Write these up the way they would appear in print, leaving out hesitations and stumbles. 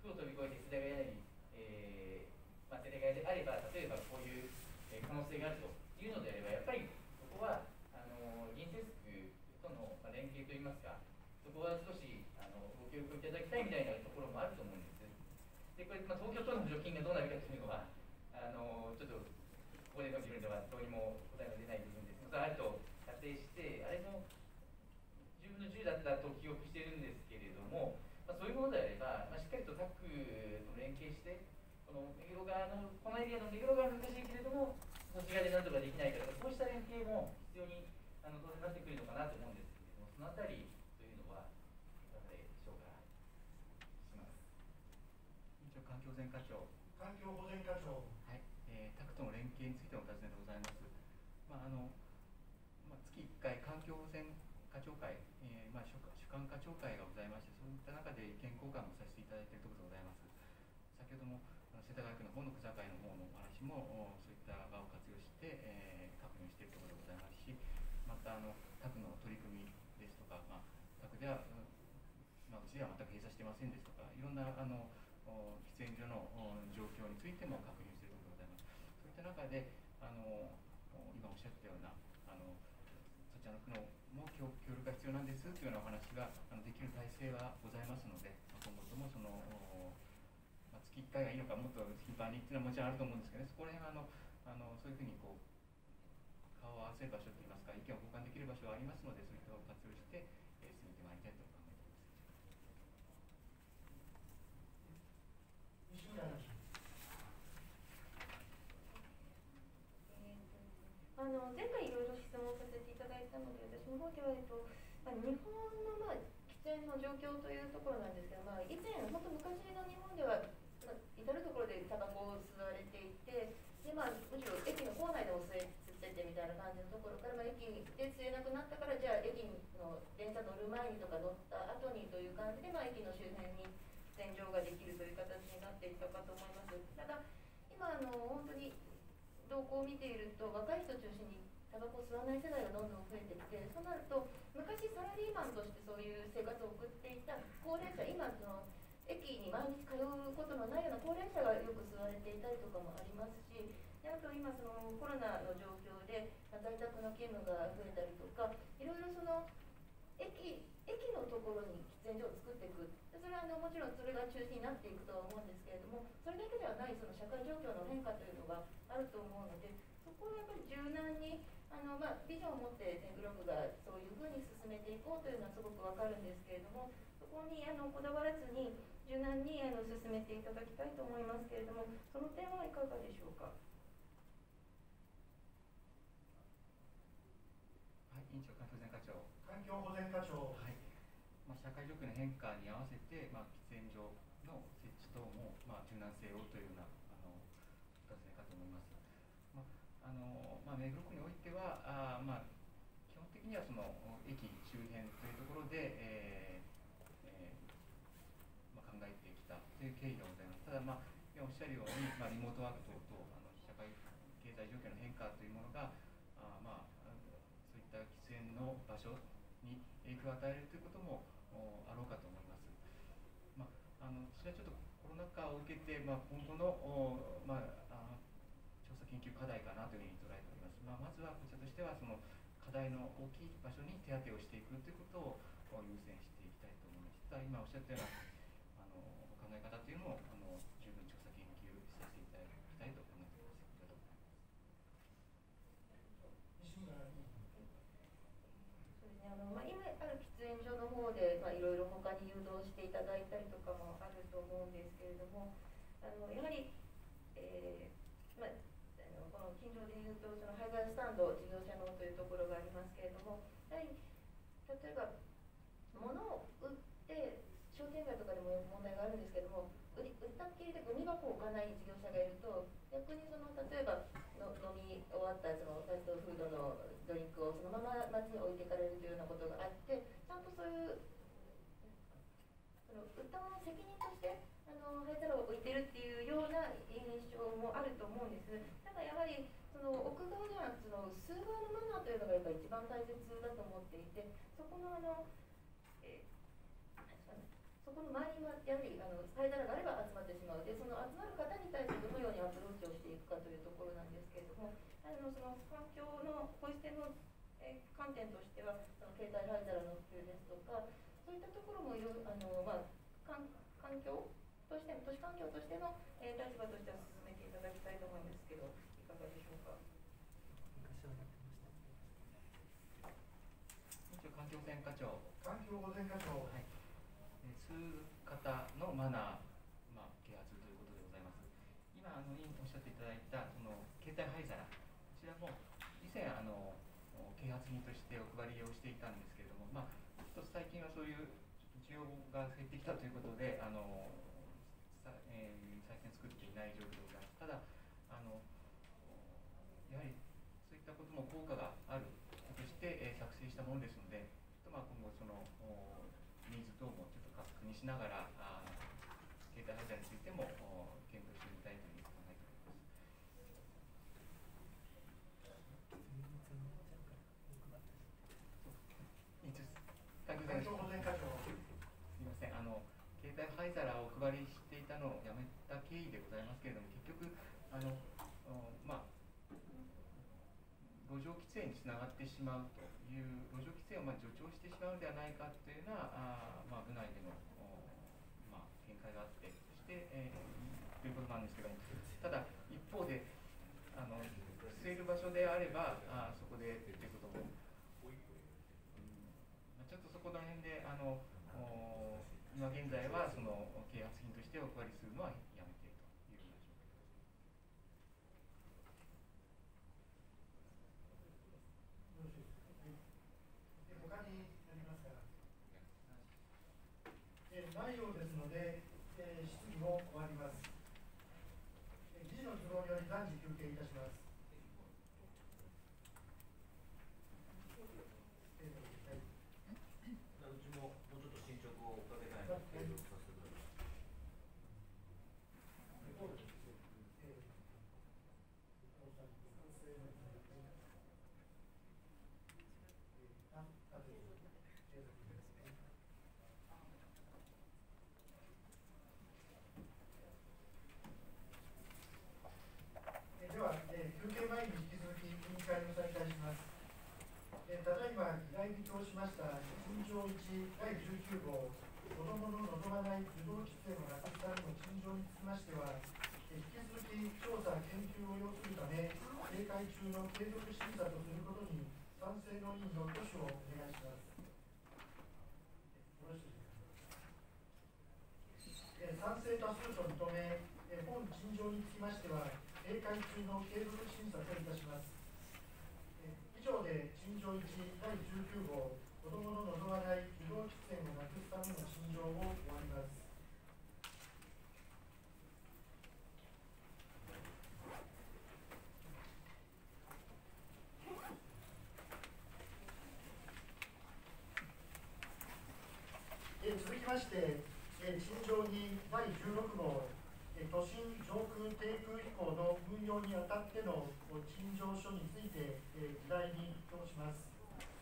区を飛び越えて世田谷に、世田谷であれば、例えばこういう可能性があるというのであれば、やっぱりそこは銀制服との連携といいますか、そこは少しご協力いただきたいみたいなところもあると思うんです。で、これ、東京都の補助金がどうなるかというのは、ちょっとここでの議論ではどうにも答えが出ない部分ですが、あると仮定して、あれの10分の10だったと記憶しているんですけれども、そういうものであれば、しっかりとタックと連携して、この目黒川の、このエリアの目黒川は難しいけれども、そちらでなんとかできないかとか、そうした連携も必要に当然なってくるのかなと思うんですけれども、そのあたりというのはいかがでしょうか。します。 一応環境保全課長。 環境保全課長。 はい、タクとの連携についてお尋ねでございます。月1回環境保全課長会、主管課長会がございまして、そういった中で意見交換もさせていただいているところでございます。先ほども世田谷区の方の区境の方のお話もそういった場を活用して、確認しているところでございますし、またタクの取り組みですとか、タクでは、うちでは全く閉鎖していませんですとか、いろんな喫煙所の状況についても確認しているところでございます。そういった中で今おっしゃったようなそちらの区のも協力が必要なんですというようなお話ができる体制はございますので、今後とも月1回がいいのか、もっと頻繁にっていうのはもちろんあると思うんですけどね、そこら辺はそういうふうに顔を合わせる場所といいますか、意見を交換できる場所はありますので、そういったを活用して、進めてまいりたいと考えています。 西村大臣。 前回いろいろ質問させていただいたので、私の方では、日本の、喫煙の状況というところなんですけど、以前、本当昔の日本では、至る所でタバコを吸われていて、でむしろ駅の構内でも吸っててみたいな感じのところから、駅で吸えなくなったから、じゃあ駅の電車乗る前にとか乗った後にという感じで、駅の周辺に喫煙場ができるという形になっていたかと思います。ただ今本当に動向を見ていると、若い人中心にタバコを吸わない世代がどんどん増えてきて、そうなると昔サラリーマンとしてそういう生活を送っていた高齢者、今駅に毎日通うことのないような高齢者がよく吸われていたりとかもありますし、であと今コロナの状況で在宅の勤務が増えたりとか、いろいろ駅のところに喫煙所を作っていく、それはもちろんそれが中心になっていくとは思うんですけれども、それだけではない社会状況の変化というのがあると思うので、そこをやっぱり柔軟にビジョンを持って天狗ログがそういうふうに進めていこうというのはすごくわかるんですけれども、そこにこだわらずに柔軟に進めていただきたいと思いますけれども、その点はいかがでしょうか。 はい、委員長、環境保全課長。 環境保全課長。 はい。社会状況の変化に合わせて、喫煙所の設置等も、柔軟性をというようなお尋ねかと思います。目黒区においては基本的には駅周辺というところで、考えてきたという経緯がございます。ただ、今おっしゃるように、リモートワーク等々社会経済状況の変化というものがそういった喫煙の場所に影響を与えるということもあろうかと思います。それはちょっとコロナ禍を受けて、今後の調査研究課題かなというふうに捉えております。まずはこちらとしては課題の大きい場所に手当てをしていくということを優先していきたいと思います。ただ今おっしゃったようなお考え方というのも十分調査研究させていただきたいと考えております。ありがとうございます。 西村委員。 そうですね、今ある喫煙所の方で、いろいろ他に誘導していただいたりとかもあると思うんですけれども、やはり、この近所でいうと廃材スタンド事業者のというところがありますけれども、やはり例えば物を売って商店街とかでも問題があるんですけれども、売ったっきりでゴミ箱を置かない事業者がいると、逆に例えば飲み終わったファストフードのドリンクをそのまま街に置いていかれるというようなことがあって、ちゃんとそういう売ったものの責任として灰皿を置いてるっていうような印象もあると思うんです。ただやはり奥側では吸う側のマナーというのがやっぱり一番大切だと思っていて、そこのそこの周りにはやはり灰皿があれば集まってしまうで、その集まる方に対してどのようにアプローチをしていくかというところなんですけれども、その環境のポイ捨ての観点としては、その携帯灰皿の普及ですとか、そういったところも環境として都市環境としての、立場としては進めていただきたいと思うんですけど、いかがでしょうか。 環境保全課長。 環境保全課長。 はい。吸う方のマナー、啓発ということでございます。今委員おっしゃっていただいたその携帯灰皿、こちらも以前啓発品としてお配りをしていたんですけれども、ちょっと最近はそういう需要が減ってきたということで最近作っていない状況でございます。ただやはりそういったことも効果があるとして、作成したものですので、今後そのニーズ等もちょっと確認しながら携帯配車についても検討してみたいというふうに考えております。 環境保全課長。 すみません、携帯灰皿をお配りしていたのをやめた経緯でございますけれども、結局路上規制につながってしまうという路上規制を助長してしまうのではないかというような部内での見解があって、そして、ということなんですけども、ただ一方で吸える場所であればそこでということも、ちょっとそこら辺で今現在はその啓発品としてお配りするのはやめているというような状況です。 他にありますか。ないようですので、質疑も終わります。議事の都合により暫時休憩いたします。 うちももうちょっと進捗を追っかけたいので継続させてください。 では、休憩前に引き続き委員会を再開します。ただいま議題に通しました陳情1第19号子どもの望まない受動喫煙をなくすための陳情につきましては、引き続き調査研究を要するため閉会中の継続審査とすることに賛成の委員の挙手をお願いします。よろしいですか。賛成多数と認め、本陳情につきましては閉会中の継続審査といたします。以上で陳情1第19号子どもの望まない受動喫煙をなくすための陳情を終わります。続きまして、陳情2第16号都心上空低空飛行の運用にあたっての陳情書について議題に通します。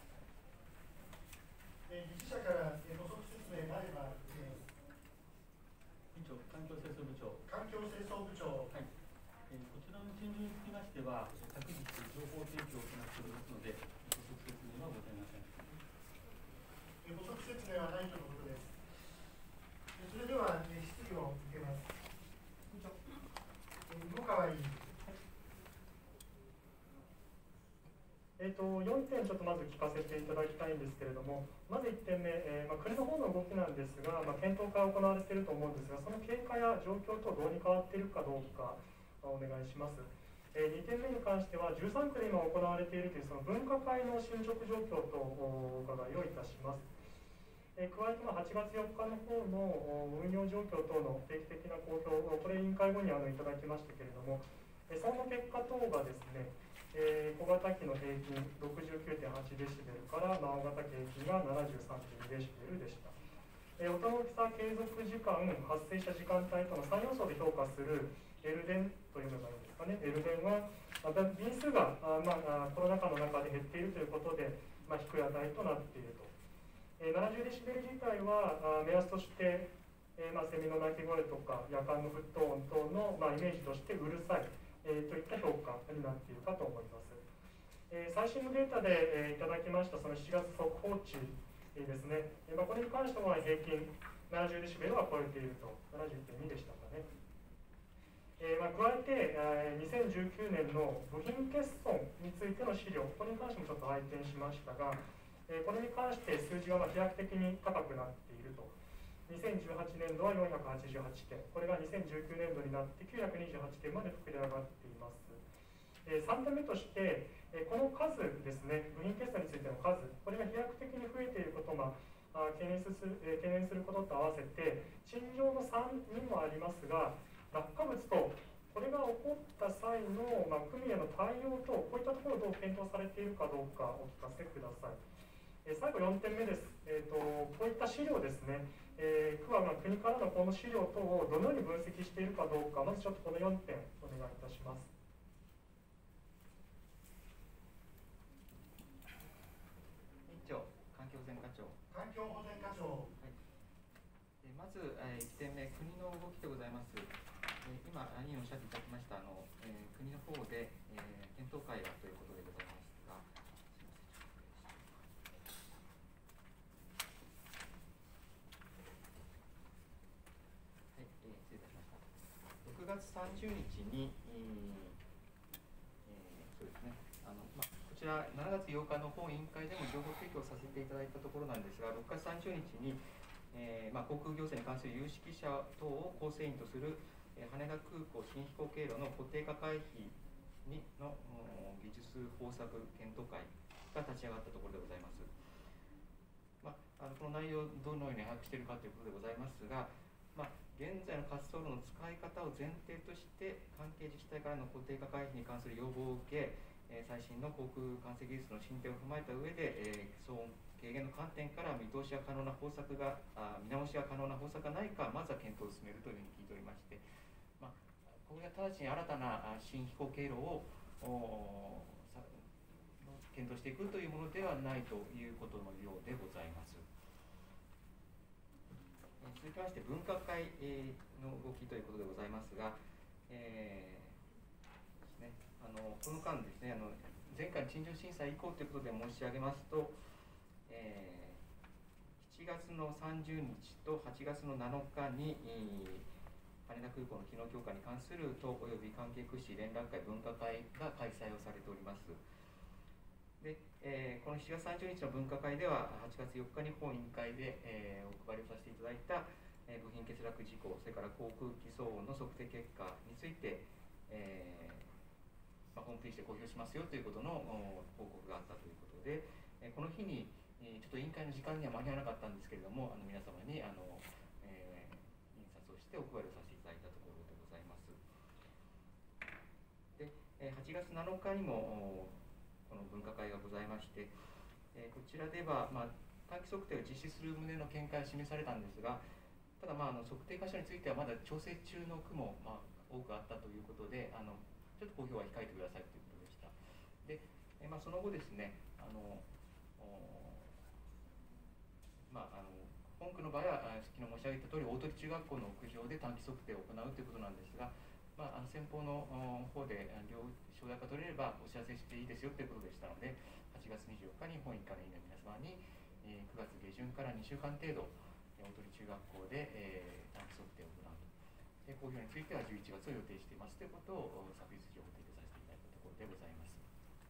理事者から補足説明があれば、 委員長、環境清掃部長。 環境清掃部長。 はい。こちらの陳情につきましては、昨日情報提供を行っておりますので、補足説明はございません。 補足説明はないとのことです。それでは、質疑を受けます。芋川委員。 4点ちょっとまず聞かせていただきたいんですけれども、まず1点目、国の方の動きなんですが、検討会が行われていると思うんですが、その経過や状況とどうに変わっているかどうかお願いします。2点目に関しては、13区で今行われているというその分科会の進捗状況とお伺いをいたします。加えて8月4日の方の運用状況等の定期的な公表、これ委員会後にいただきましたけれども、その結果等がですね、小型機の平均 69.8 デシベルから大型機平均が 73.2 デシベルでした。音の大きさ、継続時間、発生した時間帯との3要素で評価するエルデンというのがいいんですかね。エルデンは便数がコロナ禍の中で減っているということで、低い値となっていると。70デシベル自体は目安としてセミの鳴き声とか夜間の沸騰音等の、イメージとしてうるさい、といった評価になっているかと思います。最新のデータで、いただきましたその7月速報値ですね、これに関しては平均70デシベルは超えていると、70.2でしたかね。加えて、2019年の部品欠損についての資料、これに関してもちょっと拝見しましたが、これに関して数字が飛躍的に高くなっていると。2018年度は488件、これが2019年度になって928件まで膨れ上がっています。3点目として、この数ですね、部品欠損についての数、これが飛躍的に増えていることを、懸念することと合わせて、陳情の3にもありますが、落下物とこれが起こった際の、組への対応と、こういったところをどう検討されているかどうかお聞かせください。最後4点目です。こういった資料ですね、区は国からのこの資料等をどのように分析しているかどうか、まずちょっとこの4点お願いいたします。 環境保全課長。 環境保全課長。 まず、1点目、国の動きでございます。今、委員おっしゃっていただきました、国の方で、検討会がということでございますが、失礼いたしました。6月30日に、そうですね、こちら7月8日の本委員会でも情報提供させていただいたところなんですが、6月30日に、航空行政に関する有識者等を構成員とする、羽田空港新飛行経路の固定化回避の技術方策検討会が立ち上がったところでございます。この内容をどのように把握しているかということでございますが、現在の滑走路の使い方を前提として関係自治体からの固定化回避に関する要望を受け、最新の航空管制技術の進展を踏まえた上で、騒音軽減の観点から見通しが可能な方策が見直しが可能な方策がないか、まずは検討を進めるというふうに聞いておりまして、これが直ちに新たな新飛行経路を検討していくというものではないということのようでございます。続きまして分科会の動きということでございますが、この間ですね、前回の陳情審査以降ということで申し上げますと、7月の30日と8月の7日に、羽田空港の機能強化に関する党および関係区市連絡会分科会が開催をされております。で、この7月30日の分科会では8月4日に本委員会で、お配りをさせていただいた、部品欠落事故、それから航空機騒音の測定結果について、ホームページで公表しますよということの報告があったということで、この日にちょっと委員会の時間には間に合わなかったんですけれども、皆様に印刷をしてお配りをさせていただいたところでございます。で、8月7日にもこの分科会がございまして、こちらでは、短期測定を実施する旨の見解が示されたんですが、ただ、測定箇所についてはまだ調整中の区も、多くあったということで、ちょっと公表は控えてくださいということでした。で、その後ですね、本区の場合は昨日申し上げた通り、大鳥中学校の屋上で短期測定を行うということなんですが、先方の方で承諾が取れればお知らせしていいですよということでしたので、8月24日に本委員会の委員の皆様に、9月下旬から2週間程度、大鳥中学校で、短期測定を行うと。で、公表については11月を予定していますということを昨日情報提供させていただいたところでございます。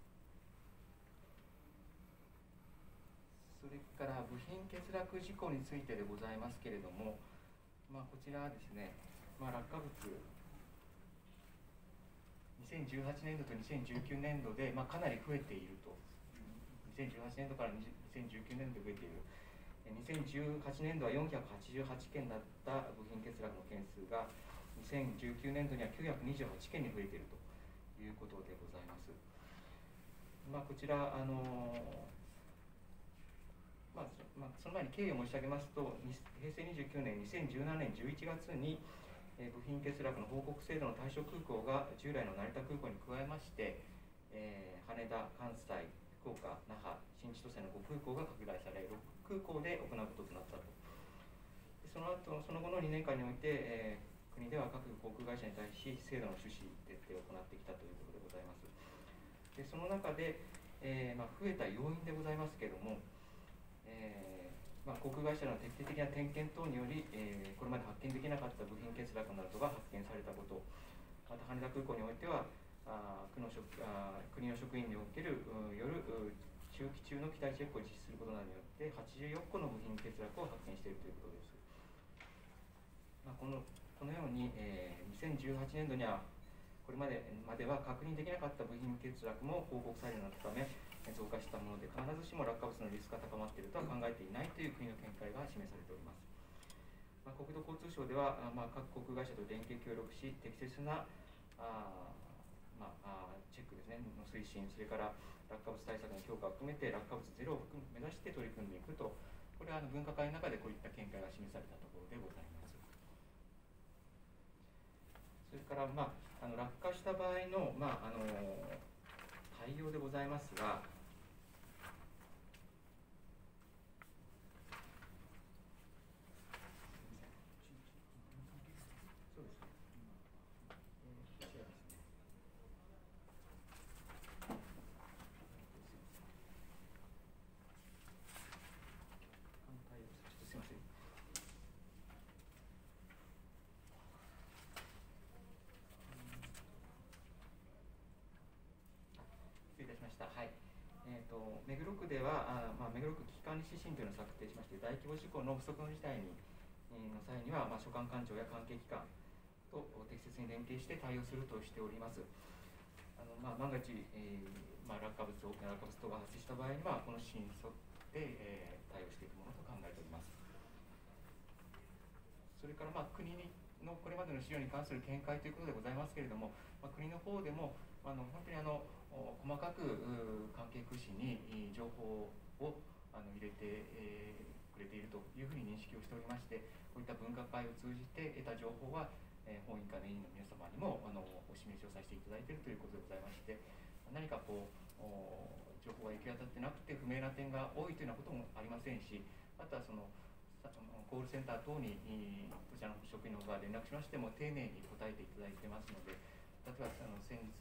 それから部品欠落事故についてでございますけれども、こちらですね、落下物、2018年度と2019年度で、かなり増えていると。2018年度から2019年度で増えている。2018年度は488件だった部品欠落の件数が、2019年度には928件に増えているということでございます。こちら、その前に経緯を申し上げますと、平成29年、2017年11月に、部品欠落の報告制度の対象空港が従来の成田空港に加えまして、羽田、関西、福岡、那覇、新千歳の5空港が拡大され、6空港で行うこととなったと。 その後の2年間において、国では各航空会社に対し制度の趣旨徹底を行ってきたということでございます。でその中で、増えた要因でございますけれども、航空会社の徹底的な点検等により、これまで発見できなかった部品欠落などが発見されたこと、また羽田空港においては国の職員におけるよる中期中の機体チェックを実施することなどによって84個の部品欠落を発見しているということです。このように、2018年度にはこれまでは確認できなかった部品欠落も報告されるようになったため増加したもので、必ずしも落下物のリスクが高まっているとは考えていないという国の見解が示されております。国土交通省では、各航空会社と連携協力し、適切なチェックですねの推進、それから落下物対策の強化を含めて落下物ゼロを目指して取り組んでいくと、これは分科会の中でこういった見解が示されたところでございます。それから、落下した場合の、対応でございますが、そうですね、こちらですね。すみません。失礼いたしました。はい。目黒区では目黒区危機管理指針というのを策定しまして、大規模事故の不測の事態の際には、所管官庁や関係機関と適切に連携して対応するとしております。万が一、大きな落下物等が発生した場合には、この指針に沿って、対応していくものと考えております。それから、国のこれまでの資料に関する見解ということでございますけれども、国の方でも本当に細かく関係区市に情報を入れてくれているというふうに認識をしておりまして、こういった分科会を通じて得た情報は本委員会の委員の皆様にもお示しをさせていただいているということでございまして、何か情報が行き渡ってなくて不明な点が多いというようなこともありませんし、あとはコールセンター等にこちらの職員の方が連絡しましても丁寧に答えていただいてますので、例えば先日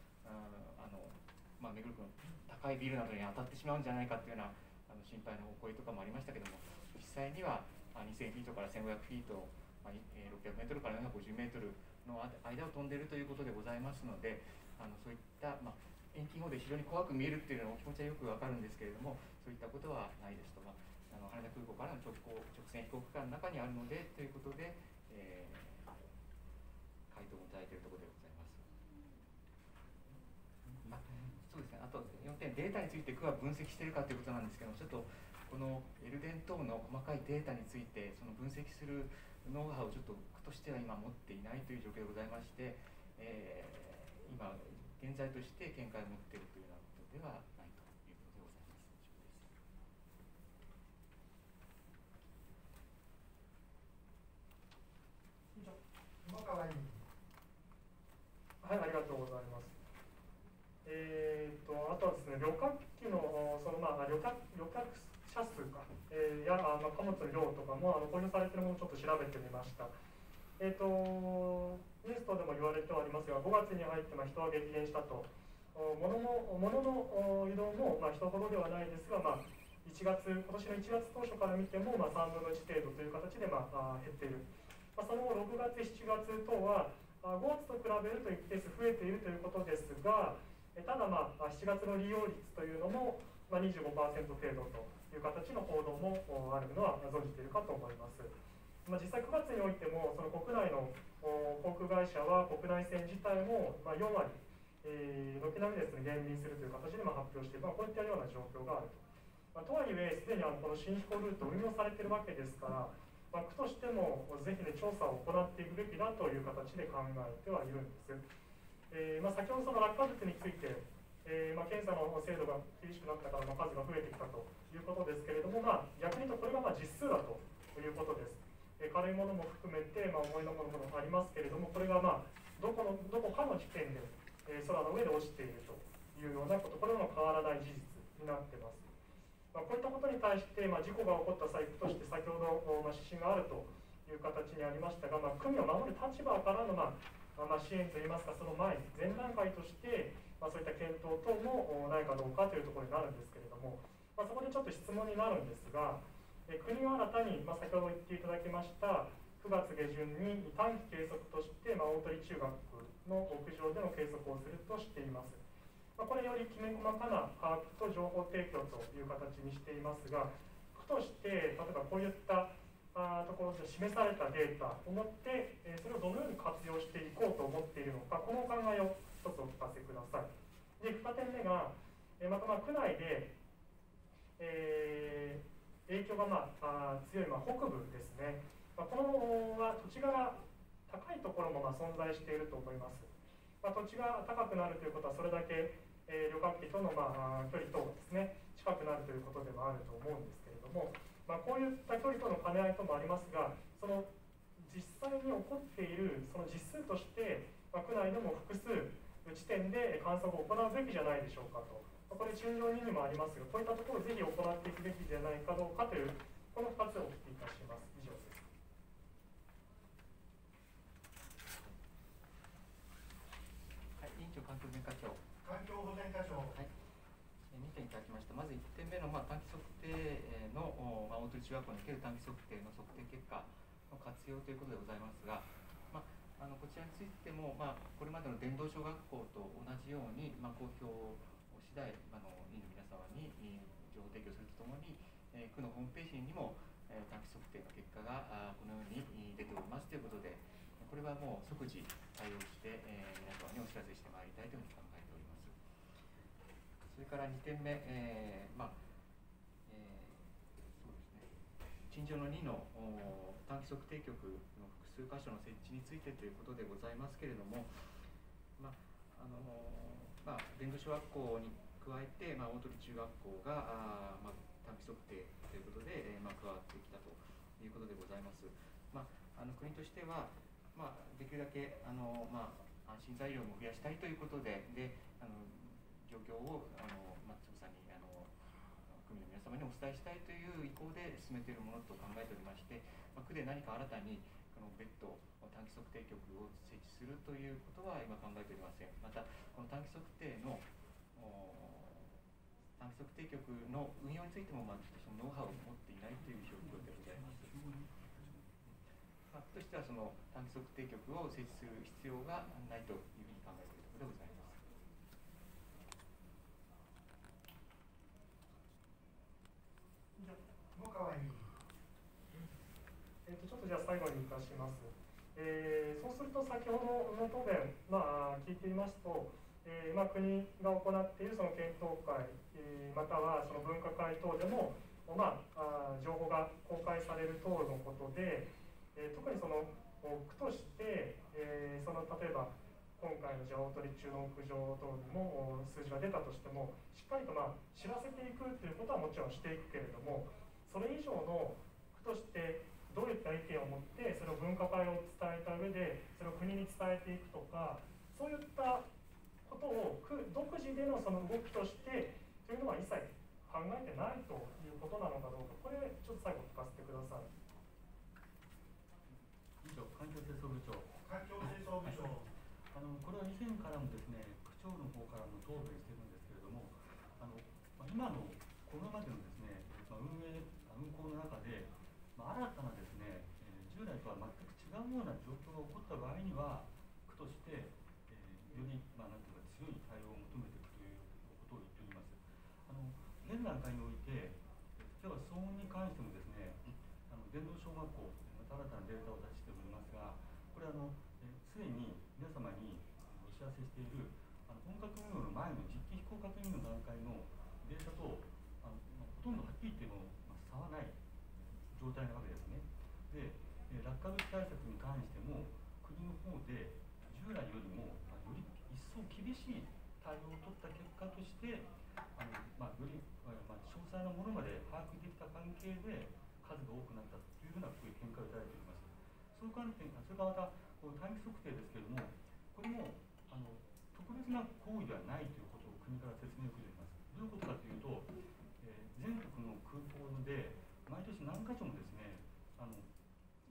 目黒区の高いビルなどに当たってしまうんじゃないかというような心配のお声とかもありましたけども、実際には2000フィートから1500フィート、600メートルから450メートルの間を飛んでいるということでございますので、そういった遠近法で非常に怖く見えるっていうのお気持ちはよくわかるんですけれども、そういったことはないですと、羽田空港からの直線飛行区間の中にあるのでということで、回答をいただいているところでございます。そうですね、あと4点、データについて区は分析しているかということなんですけども、ちょっとこのエルデン等の細かいデータについてその分析するノウハウをちょっと区としては今持っていないという状況でございまして、今現在として見解を持っているというようなことではないということでございます。 以上、山川委員。 はい、ありがとうございます。あとはですね、旅客機の旅客者数か、や貨物の量とかも公表されているものをちょっと調べてみました。ニュース等でも言われてはありますが、5月に入って人は激減したと。物の移動も人ほどではないですが、今年の1月当初から見ても3分の1程度という形で減っている。その後6月、7月等は5月と比べると一定数増えているということですが、ただ7月の利用率というのも25% 程度という形の報道もあるのは存じているかと思います。実際9月においてもその国内の航空会社は国内線自体も4割軒並みですね減便するという形で発表している、こういったような状況があると。とはいえすでにこの新飛行ルート運用されているわけですから、区としてもぜひ調査を行っていくべきだという形で考えてはいるんです。先ほどその落下物について、検査の精度が厳しくなったから数が増えてきたということですけれども、逆に言うとこれが実数だということです。軽いものも含めて、重いものもありますけれども、これがどこかの時点で、空の上で落ちているというようなこと、これも変わらない事実になっています。こういったことに対して、事故が起こった際として先ほど指針があるという形にありましたが、国を守る立場からの、支援といいますか、その前段階として、そういった検討等もないかどうかというところになるんですけれども、そこでちょっと質問になるんですが、国は新たに、先ほど言っていただきました9月下旬に短期計測として、大鳥中学の屋上での計測をするとしています。これよりきめ細かな把握と情報提供という形にしていますが、区として例えばこういったところで示されたデータをもって、それをどのように活用していこうと思っているのか、このお考えを一つお聞かせください。で、2点目が、また区内で、影響が強い北部ですね。このは土地が高いところも存在していると思います。土地が高くなるということはそれだけ、旅客機との、距離等がですね近くなるということでもあると思うんですけれども、こういった距離との兼ね合いともありますが、その実際に起こっているその実数として、区内でも複数地点で観測を行うべきじゃないでしょうかと、これ陳情2にもありますが、こういったところをぜひ行っていくべきじゃないかどうかというこの2つをお聞きいたします。以上です。 委員長、環境保全課長。 環境保全課長。 はい。2点いただきました。まず1点目の短期測定の大鳥中学校における短期測定の測定結果の活用ということでございますが、こちらについても、これまでの伝道小学校と同じように、公表次第、委員の皆様に情報提供するとともに、区のホームページにも短期測定の結果がこのように出ておりますということで、これはもう即時対応して、皆様にお知らせしてまいりたいというふうに考えております。それから2点目、そうですね、陳情の2の短期測定局の複数箇所の設置についてということでございますけれども、伝道小学校に加えて、大鳥中学校が短期測定ということで、加わってきたということでございます。国としては、できるだけ安心材料も増やしたいということで、状況を調査に区民の皆様にお伝えしたいという意向で進めているものと考えておりまして、区で何か新たに別途短期測定局を設置するということは今考えておりません。またこの短期測定の短期測定局の運用についてもそのノウハウを持っていないという状況でございます。としてはその短期測定局を設置する必要がないというふうに考えているところでございます。 下川委員。 ちょっとじゃあ最後にいたします。そうすると先ほどの答弁、聞いていますと、国が行っているその検討会、またはその分科会等でも、情報が公開される等のことで、特にその区として、例えば今回の大鳥中の屋上等にも数字が出たとしても、しっかりと知らせていくということはもちろんしていくけれども、それ以上の区としてどういった意見を持ってそれを分科会を伝えた上でそれを国に伝えていくとか、そういったことを区独自でのその動きとしてというのは一切考えてないということなのかどうか、これちょっと最後聞かせてください。 以上、環境清掃部長。 環境清掃部長。 これは以前からもですね、区長の方からも答弁してるんですけれども、今のこれまでのですね、運行の中で、新たなですね、従来とは全く違うような状況が起こった場合には、区として、より、なんていうか強い対応を求めていくということを言っております。現段階において、例えば騒音に関してもですね、伝道小学校、また新たなデータを出しておりますが、これすでに皆様にお知らせしている本格運用の前の実機飛行確認の段階のデータとほとんどはっきり言っても差はない状態なわけですね。で、落下物対策に関しても国の方で従来よりもより一層厳しい対応を取った結果としてより詳細なものまで把握できた関係で数が多くなったというようなこういう見解をいただいております。そういう観点、それからまたこの短期測定ですけれども、これも特別な行為ではないということを国から説明を受けております。どういうことかというと、全国の空港で毎年何か所もですね、一時的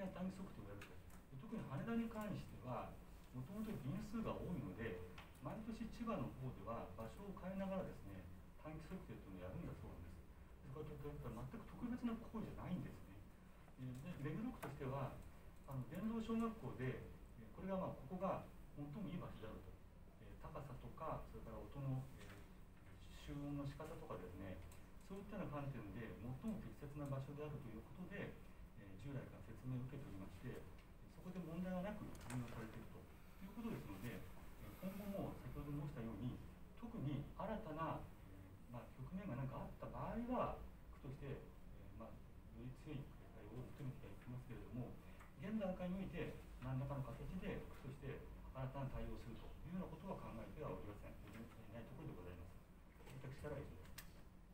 な短期測定をやると。特に羽田に関しては、もともと便数が多いので、毎年千葉の方では場所を変えながらですね、短期測定というのをやるんだそうなんです。だから全く特別な行為じゃないんですね。で目黒区としては、伝道小学校で、これがここが最もいい場所であると。高さとか、それから音の、集音の仕方とかですね、そういったような観点で最も適切な場所であるということで、従来から説明を受けておりまして、そこで問題がなく運用されているということですので、今後も先ほど申したように、特に新たな、局面が何かあった場合は、区として、より強い対応を求めていきますけれども、現段階において何らかの形で区として新たな対応をするというようなことは考えてはおりません。ないところでございます。私からは以上です。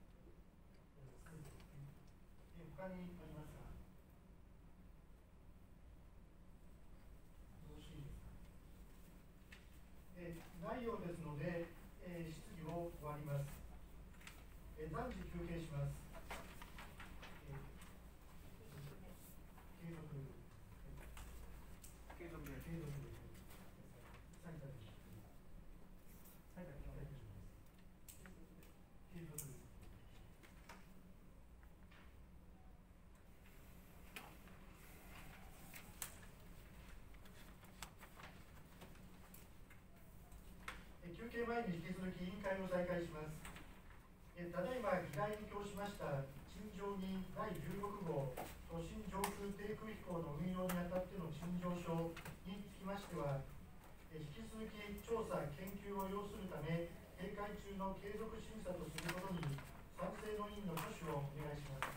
他にありますか。よろしいですか。ないようですので、質疑を終わります。暫時休憩します。継続で。休憩前に引き続き委員会を再開します。ただいま議題に供しました陳情人第16号都心上空低空飛行の運用にあたっての陳情書につきましては、引き続き調査研究を要するため閉会中の継続審査とすることに賛成の委員の挙手をお願いします。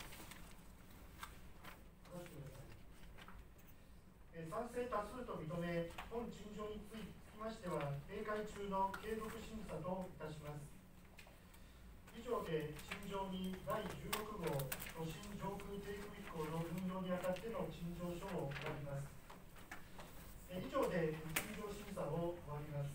出してください。賛成多数と認め、本陳情につきましては閉会中の継続審査といたします。以上で陳情に第16号都心上空低空飛行の運用にあたっての陳情書を終わります。以上で陳情審査を終わります。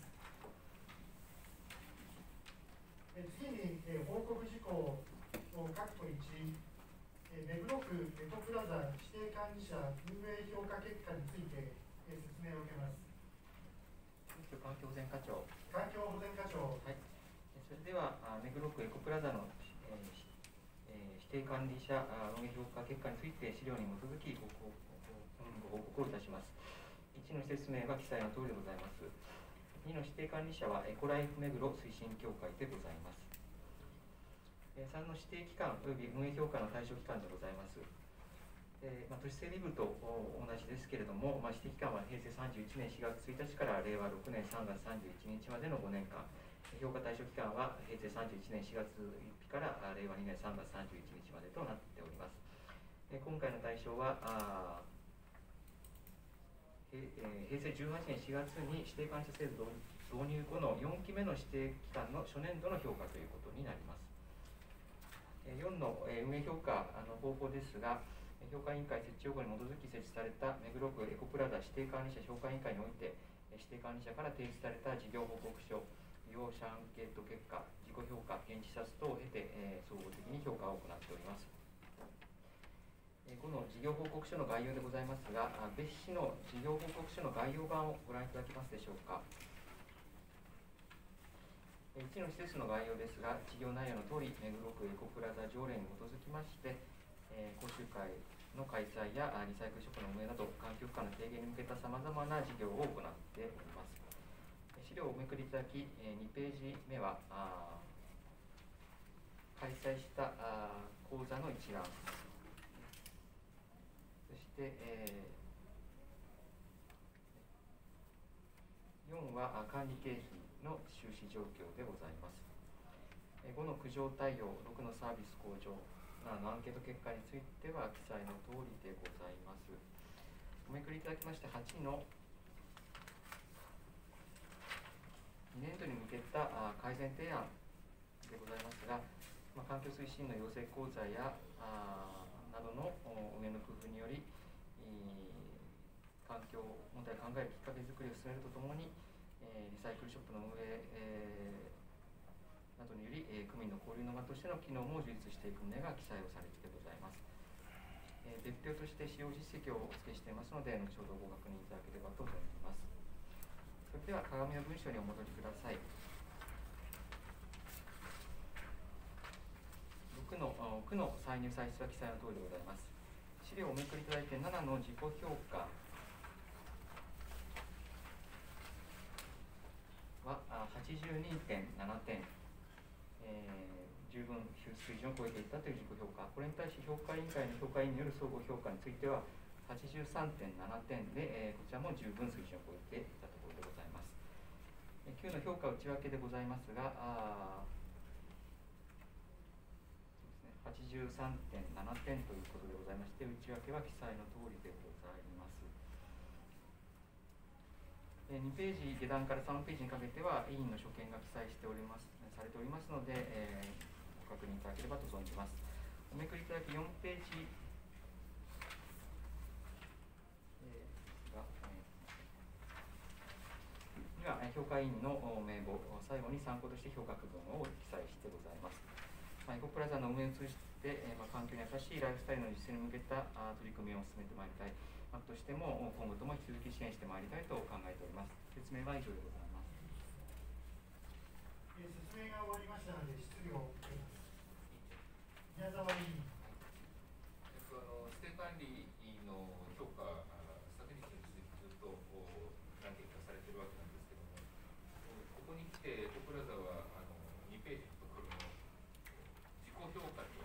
次に報告事項括弧1、目黒区エコプラザ指定管理者運営評価結果について説明を受けます。 環境保全課長。 環境保全課長。 はい。それでは目黒区エコプラザの、指定管理者運営評価結果について資料に基づきご報告をいたします。1の説明は記載の通りでございます。2の指定管理者はエコライフ目黒推進協会でございます。3の指定機関及び運営評価の対象機関でございます。都市整備部と同じですけれども、指定期間は平成31年4月1日から令和6年3月31日までの5年間、評価対象期間は平成31年4月1日から令和2年3月31日までとなっております。今回の対象は平成18年4月に指定管理者制度導入後の4期目の指定期間の初年度の評価ということになります。4の運営評価の方法ですが、評価委員会設置要項に基づき設置された目黒区エコプラザ指定管理者評価委員会において、指定管理者から提出された事業報告書、利用者アンケート結果、自己評価、現地視察等を経て、総合的に評価を行っております。この事業報告書の概要でございますが、別紙の事業報告書の概要版をご覧いただけますでしょうか。1の施設の概要ですが、事業内容のとおり、目黒区エコプラザ条例に基づきまして、講習会の開催やリサイクルショップの運営など、環境負荷の軽減に向けたさまざまな事業を行っております。資料をおめくりいただき、2ページ目は開催した講座の一覧、そして、4は管理経費の収支状況でございます。5の苦情対応、6のサービス向上、7のアンケート結果については記載の通りでございます。おめくりいただきまして、8の2年度に向けた改善提案でございますが、環境推進の養成講座やなどの運営の工夫により、環境問題を考えるきっかけづくりを進めるとともに、リサイクルショップの運営、などにより、区民の交流の場としての機能も充実していく旨が記載をされてございます。 別表として使用実績をお付けしていますので、後ほどご確認いただければと思います。それでは鏡の文書にお戻りください。区の歳入歳出は記載の通りでございます。資料をおめくりいただいて7の自己評価は82.7点、十分水準を超えていたという自己評価、これに対し評価委員会の評価委員による総合評価については83.7点で、こちらも十分水準を超えていたところでございます。9の評価内訳でございますが、83.7点ということでございまして、内訳は記載の通りでございます。2ページ下段から3ページにかけては委員の所見が記載しておりますされておりますので、ご確認いただければと存じます。おめくりいただき4ページには評価委員の名簿、最後に参考として評価区分を記載してございます。エコプラザの運営を通じて、環境に優しいライフスタイルの実践に向けた取り組みを進めてまいりたい。としても今後とも引き続き支援してまいりたいと考えております。説明は以上でございます。 説明が終わりましたので質疑を受けます。宮沢委員。 指定管理の評価、昨日に続きずっと何件かされているわけなんですけども、ここに来てエコプラザは2ページのところの自己評価と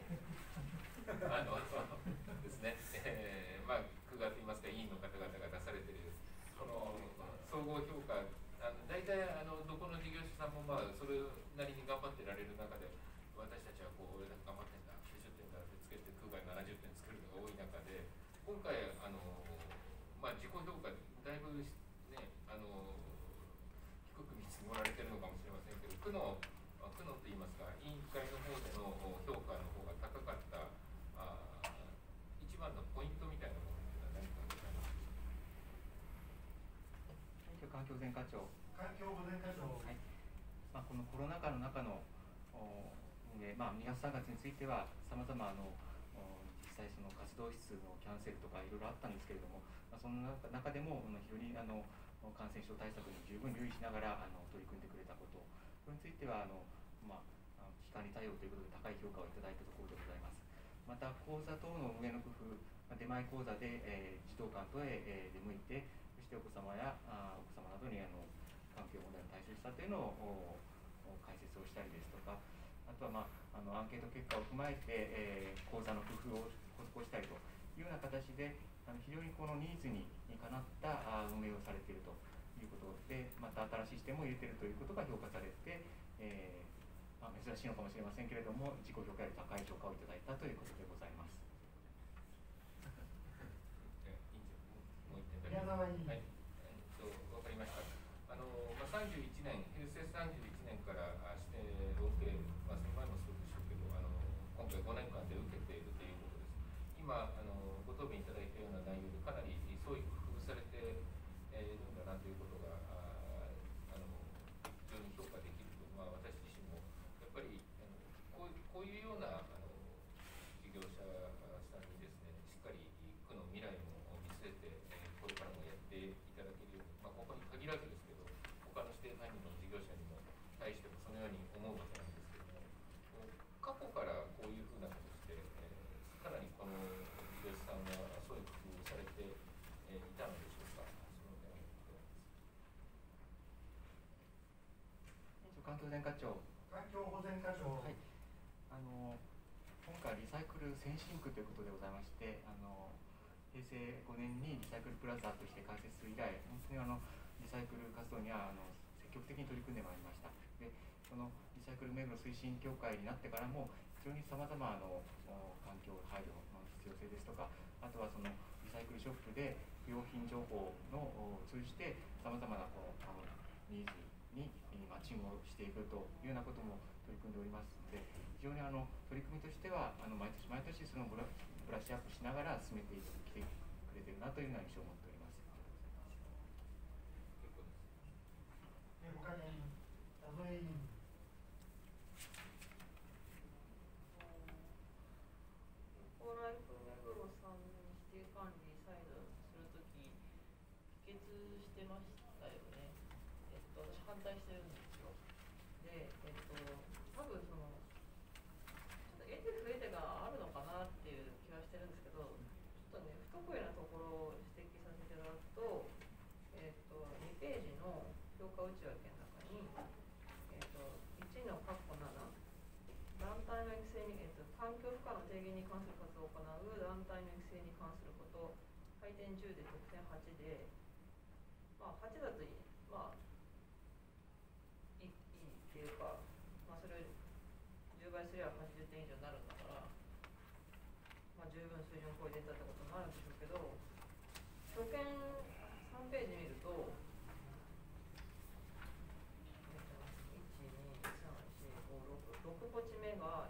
ですね、区画といいますか委員の方々が出されているこの総合評価、大体どこの事業者さんもそれなりに頑張ってられる中で、私たちは俺だけ頑張ってんだ、90点だってつけて区外70点作るのが多い中で、今回自己評価だいぶね低く見積もられてるのかもしれませんけど、区のといいますか委員会の方での評価の方が高かった一番のポイントみたいなものというのは何かございますか。 環境前課長。 環境保全課長。 はい。このコロナ禍の中の運営、2月3月についてはさまざま実際その活動室のキャンセルとかいろいろあったんですけれども、その中でも非常に感染症対策に十分留意しながら取り組んでくれたこと、これについては期間に対応ということで高い評価をいただいたところでございます。また講座等の運営の工夫、出前講座で、児童館等へ、出向いて、そしてお子様などに環境問題の対処したというのを解説をしたりですとか、あとは、アンケート結果を踏まえて、講座の工夫を施したりというような形で非常にこのニーズにかなった運営をされているということで、また新しい視点も入れているということが評価されて、珍しいのかもしれませんけれども、自己評価より高い評価をいただいたということでございます。 宮沢委員。 はい、わかりました。31年、平成31年から指定を受け、その前もそうでしょうけど、今回5年間で受けているということです。今ご答弁いただいたような内容でかなり創意工夫されているんだなということが非常に評価できると、私自身もやっぱりこういうような事業者さんにですね、しっかり区の未来も見据えて、これからもやっていただけるように、ここに限らずですけど、他の指定管理の事業者にも対してもそのように思うわけなんですけども、過去からこういうふうなことをして、かなりこの事業者さんはそういう工夫をされていたのでしょうか。その点を環境保全課長。 環境保全課長。 はい。今回リサイクル先進区ということでございまして、平成5年にリサイクルプラザとして開設する以来、本当にリサイクル活動には積極的に取り組んでまいりました。で、そのリサイクル目黒推進協会になってからも非常にさまざま環境配慮の必要性ですとか、あとはそのリサイクルショップで不用品情報を通じてさまざまなニーズにマッチングをしていくというようなことも取り組んでおりますので、非常に取り組みとしては毎年毎年そのブラッシュアップしながら進めてきてくれているなというような印象を持っております。 他に田添委員。 ライフ目黒さんのしてましたよね。私反対してるんですよ。で、多分そのちょっと得手不得手があるのかなっていう気はしてるんですけど、ちょっとね不得意なところを指摘させていただくと、2ページの評価内訳の中に、1の括弧7、団体の育成に、環境負荷の低減に関する活動を行う団体の育成に関すること、配点10で得点8で、まあ、8だとまあいいっていうか、まあ、それを10倍すれば80点以上になるんだから、まあ、十分水準を超えていったってことになるんでしょうけど、初見3ページ見ると、6ポチ目が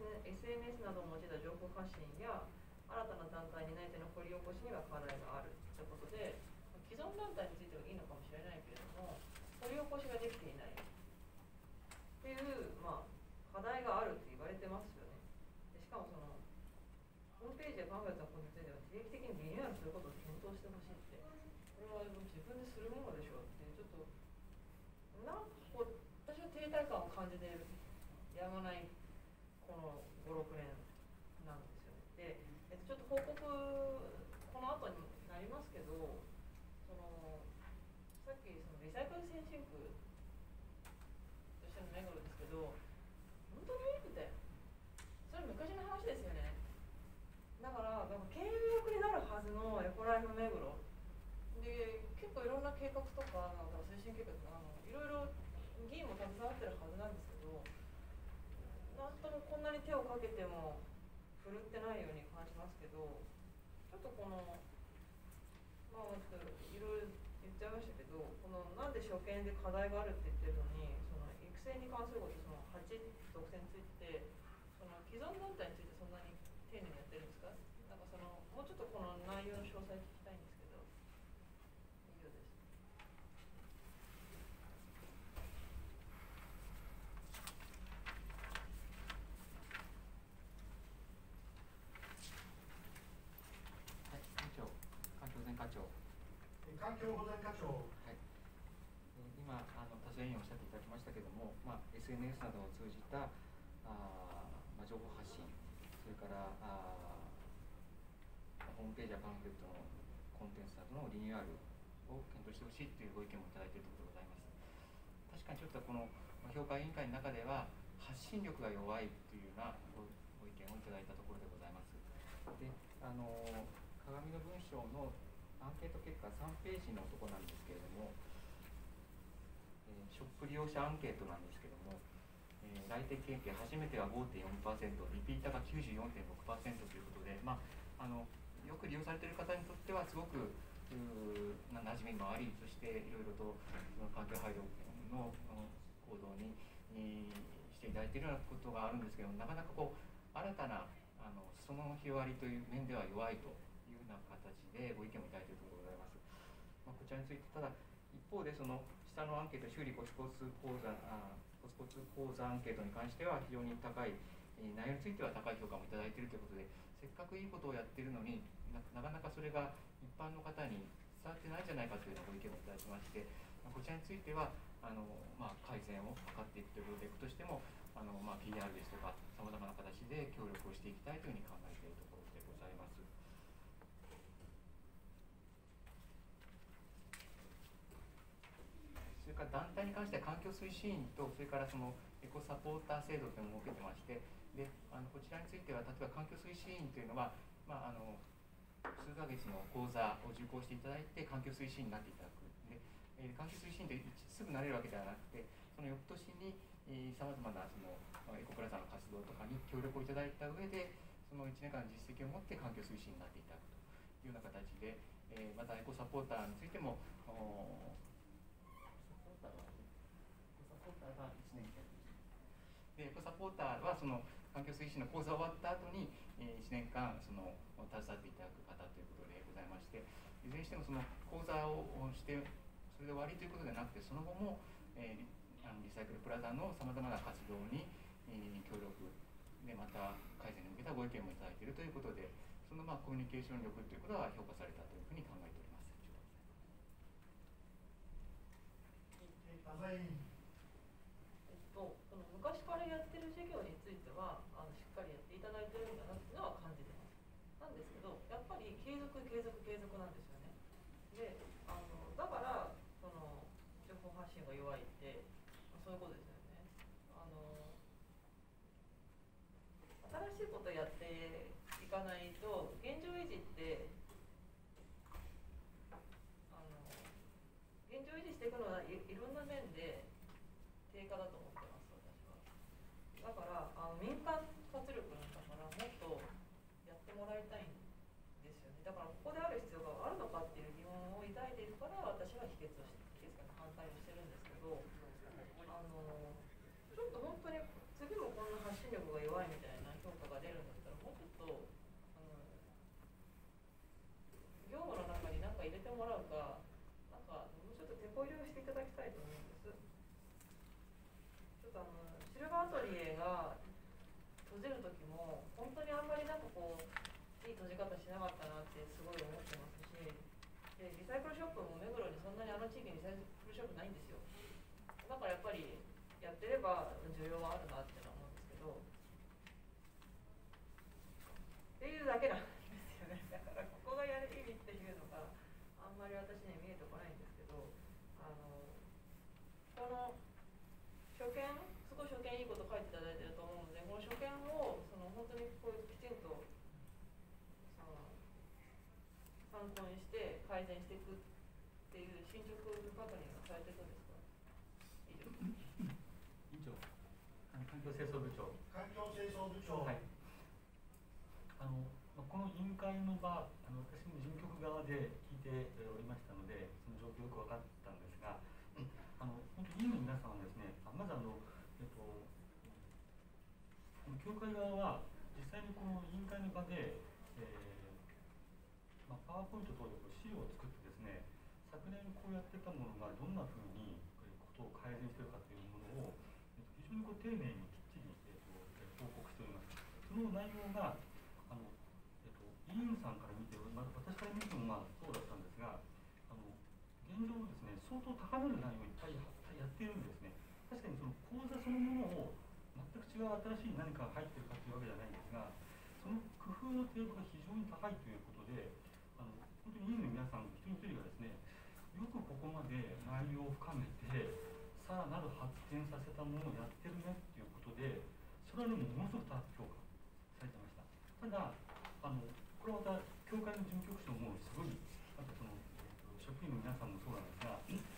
SNS などを用いた情報発信や新たな団体に担い手の掘り起こしには課題があるということで、既存団体についてはいいのかもしれないけれども、掘り起こしができていないっていう、まあ、課題があるって言われてますよね。でしかもそのホームページやパンフレットのことについては定期的にリニューアルすることを検討してほしいって、これは自分でするものでしょうって、ちょっとなんかこう私は停滞感を感じてやまないこの5、6年なんですよね。で、ちょっと報告この後になりますけど、そのさっきそのリサイクル先進区としての目黒ですけど、本当にいいって、それ昔の話ですよね。だから契約になるはずのエコライフ目黒で、結構いろんな計画とか推進計画いろいろ議員も携わってるはずなんですけど、なんともこんなに手をかけても振るってないように感じますけど、ちょっとこのまあちょっといろいろ言っちゃいましたけど、このなんで初見で課題があるって言ってるのに、その育成に関すること、その8独占について、その既存団体についてそんなに丁寧にやってるんですか？なんかそのもうちょっとこの内容の詳細聞きたいんですけど、以上です。 環境保全課長、 はい、今多数委員おっしゃっていただきましたけれども、SNS などを通じた情報発信、それからホームページやパンフレットのコンテンツなどのリニューアルを検討してほしいというご意見もいただいているところでございます。確かにちょっとこの評価委員会の中では発信力が弱いというようなご意見をいただいたところでございます。で、鏡の文章のアンケート結果3ページのところなんですけれども、ショップ利用者アンケートなんですけれども、来店経験初めては 5.4%、リピーターが 94.6% ということで、よく利用されている方にとってはすごく馴染みもあり、そしていろいろと環境配慮の行動にしていただいているようなことがあるんですけど、なかなかこう新たな裾野の広がりという面では弱いというような形でご意見をいただいているところでございます。こちらについて、ただ一方でその下のアンケート、修理コツコツ講座アンケートに関しては非常に高い、内容については高い評価もいただいているということで、せっかくいいことをやっているのに なかなかそれが一般の方に伝わってないんじゃないかというようなご意見をいただきまして、こちらについては改善を図っていくというプロジェクトとしてもPR ですとかさまざまな形で協力をしていきたいというふうに考えているところでございます。それから団体に関しては環境推進員と、それからそのエコサポーター制度というのを設けてまして、でこちらについては例えば環境推進員というのは、数ヶ月の講座を受講していただいて環境推進員になっていただく。で環境推進員ですぐなれるわけではなくて、その翌年にさまざまなそのエコプラザの活動とかに協力をいただいた上で、その1年間の実績を持って環境推進になっていただくというような形で、またエコサポーターについても1年間で、エコサポーターはその環境推進の講座終わった後に1年間その携わっていただく方ということでございまして、いずれにしてもその講座をしてそれで終わりということではなくて、その後もリサイクルプラザのさまざまな活動に協力で、また改善に向けたご意見もいただいているということで、そのコミュニケーション力ということは評価されたというふうに考えております。 委員。 この昔からやってる事業についてはしっかりやっていただいてるんだなっていうのは感じてます。なんですけど、やっぱり継続なんですよね。で、だからその情報発信が弱いってそういうことですよね。新しいことやっていかないと現状維持って現状維持していくのはいろんな面で低下だと思ってます、私は。だから民間活力なんだからもっとやってもらいたいんですよね。だからここである必要があるのかっていう疑問を抱いているから私は否決から反対をしてるんですけど、ちょっと本当に次もこんな発信力が弱いみたいな評価が出るんだったらもうちょっと業務の中に何か入れてもらうか、なんかもうちょっと手こ入れをしていただきたいと思うんです。ちょっとシルバーアトリエが閉じる時も本当にあんまりなんかこういい閉じ方しなかったなってすごい思ってますし、でリサイクルショップも目黒にそんなに地域にリサイクルショップないんですよ。だからやっぱりやってれば需要はあるなって思うんですけど、っていうだけなんですよね。だからここがやる意味っていうのがあんまり私には見えてこないんですけど、この書簡、すごい書簡いいこと書いていただいてると思うので、この書簡を本当にこうきちんと参考にして改善していくっていう進捗確認がされてるんですか？以上。 委員長、環境清掃部長。 環境清掃部長。 はい。この委員会の場、私も事務局側で聞いておりましたので、その状況よく分かったんですが、本当に委員の皆さんはですね、まず協会側は実際にこの委員会の場で、パワーポイント等で資料を作ってですね、昨年こうやってたものがどんなふうにことを改善しているかというものを非常に丁寧にきっちり報告しております。その内容が委員さんから見て、私から見てもそうだったんですが、現状ですね、相当高める内容をいっぱいやっているんですね。確かにその講座そのものを全く違う新しい何かが入っているかというわけじゃないんですが、その工夫の程度が非常に高いということで、本当に委員の皆さん一人一人がですね、よくここまで内容を深めて、さらなる発展させたものをやってるねっていうことで、それはね、ものすごく高く評価されてました。ただ、これはまた、協会の事務局長もすごい、職員の皆さんもそうなんですが、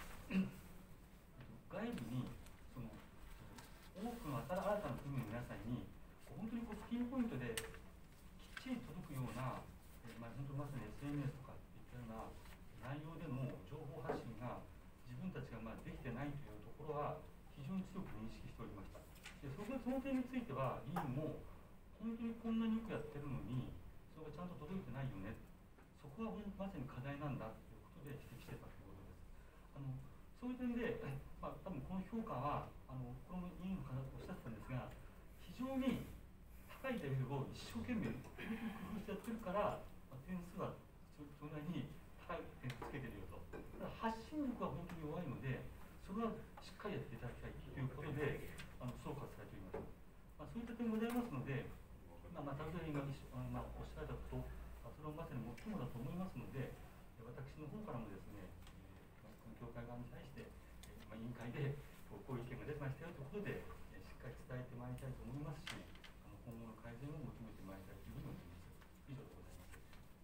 外部に多くの新たな国の皆さんに、本当にピンポイントできっちり届くような、本当まさに SNS とかいったような内容での情報発信が自分たちができてないというところは非常に強く認識しておりました。でその点については委員も本当にこんなによくやってるのにそれがちゃんと届いてないよね、そこはまさに課題なんだということで指摘してたということです。そういう点で、多分この評価はこの委員の方がおっしゃってたんですが、非常に高いレベルを一生懸命工夫してやってるから、点数はそれなりに高い点数つけてるよと。ただ発信力は本当に弱いので、それはしっかりやっていただきたいということで総括されております。そういった点ございますので、田部委員がおっしゃられたこと、それはまさに最もだと思いますので、私の方からもですね、協会側に対して、委員会でこういう意見が出ましたよということで、しっかり伝えてまいりたいと思いますし、今後の改善を求めてまいりたいというふうに思います。以上でございます。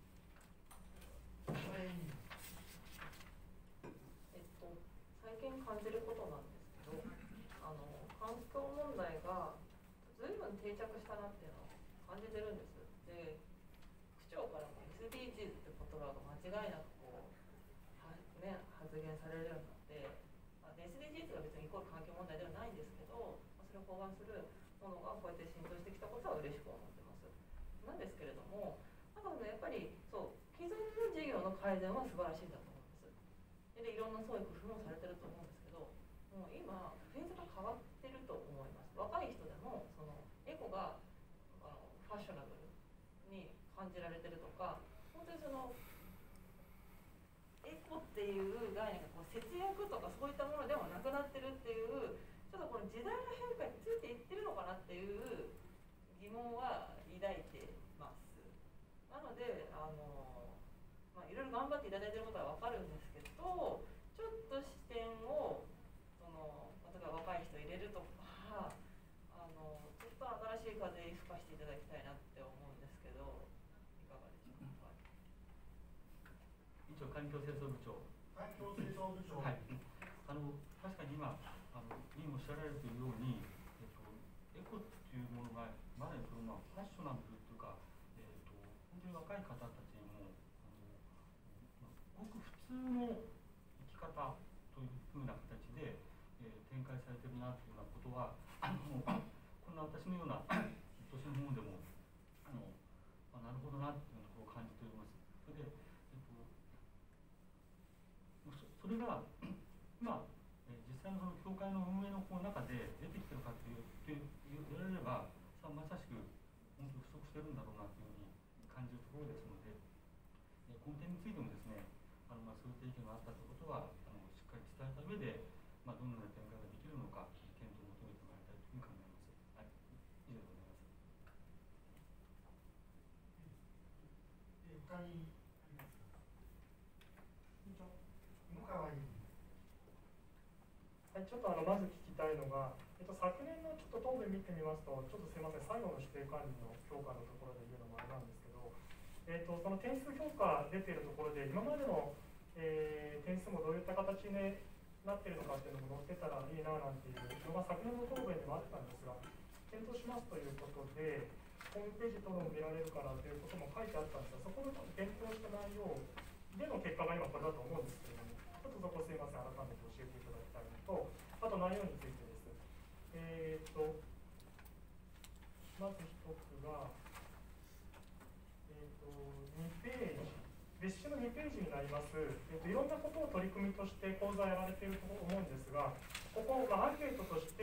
最近感じることなんですけど、環境問題が随分定着したなっていうのを感じてるんです。で、区長からも SDGs って言葉が間違いなく発言されるようになって、SDGs が別にイコール環境問題ではないんですけど、それを包含するものがこうやって浸透してきたことは嬉しく思ってます。なんですけれども、やっぱり既存の事業の改善は素晴らしいんだと思うんです。でいろんなそういう工夫もされてると思うんですけど、もう今フェーズが変わってると思います。若い人でもエコがファッショナブルに感じられてるとか、本当にエコっていう概念が節約とかそういったものではなくなってるって問は抱いてます。なのでいろいろ頑張っていただいていることは分かるんですけど、ちょっと視点を例えば若い人入れるとかちょっと新しい風吹かしていただきたいなって思うんですけど、いかがでしょうか。 一応環境清掃部長。 環境清掃部長。 はい。確かに今委員おっしゃられているように、エコっていうものがまだファッショナブルというか、本当に若い方たちにもごく普通の生き方というふうな形で、展開されているなというようなことはこんな私のような年のものでもなるほどなというところを感じております。それで、それが今実際のその教会の運営の中で出てきてるかと言われれば、まさしく本当に不足してるんだろうなというふうに感じるところですので、この点についてもですね、そういう提言があったということはしっかり伝えた上で、どのような展開ができるのか検討を求めてまいりたいというふうに考えます。はい、以上でございます。 他にありますか。野川委員。 はい、ちょっとまず聞きたいのが、昨年のちょっと答弁見てみますと、ちょっとすみません、最後の指定管理の評価のところで言うのもあれなんですけど、その点数評価出ているところで、今までの、点数もどういった形になっているのかっていうのも載ってたらいいななんていうのが昨年の答弁でもあったんですが、検討しますということで、ホームページ等も見られるからということも書いてあったんですが、そこの検討した内容での結果が今これだと思うんですけれども、ちょっとそこすみません、改めて教えていただきたいのと、あと内容についてです。まず一つが、2ページ、別紙の2ページになります、いろんなことを取り組みとして講座やられていると思うんですが、ここ、アンケートとして、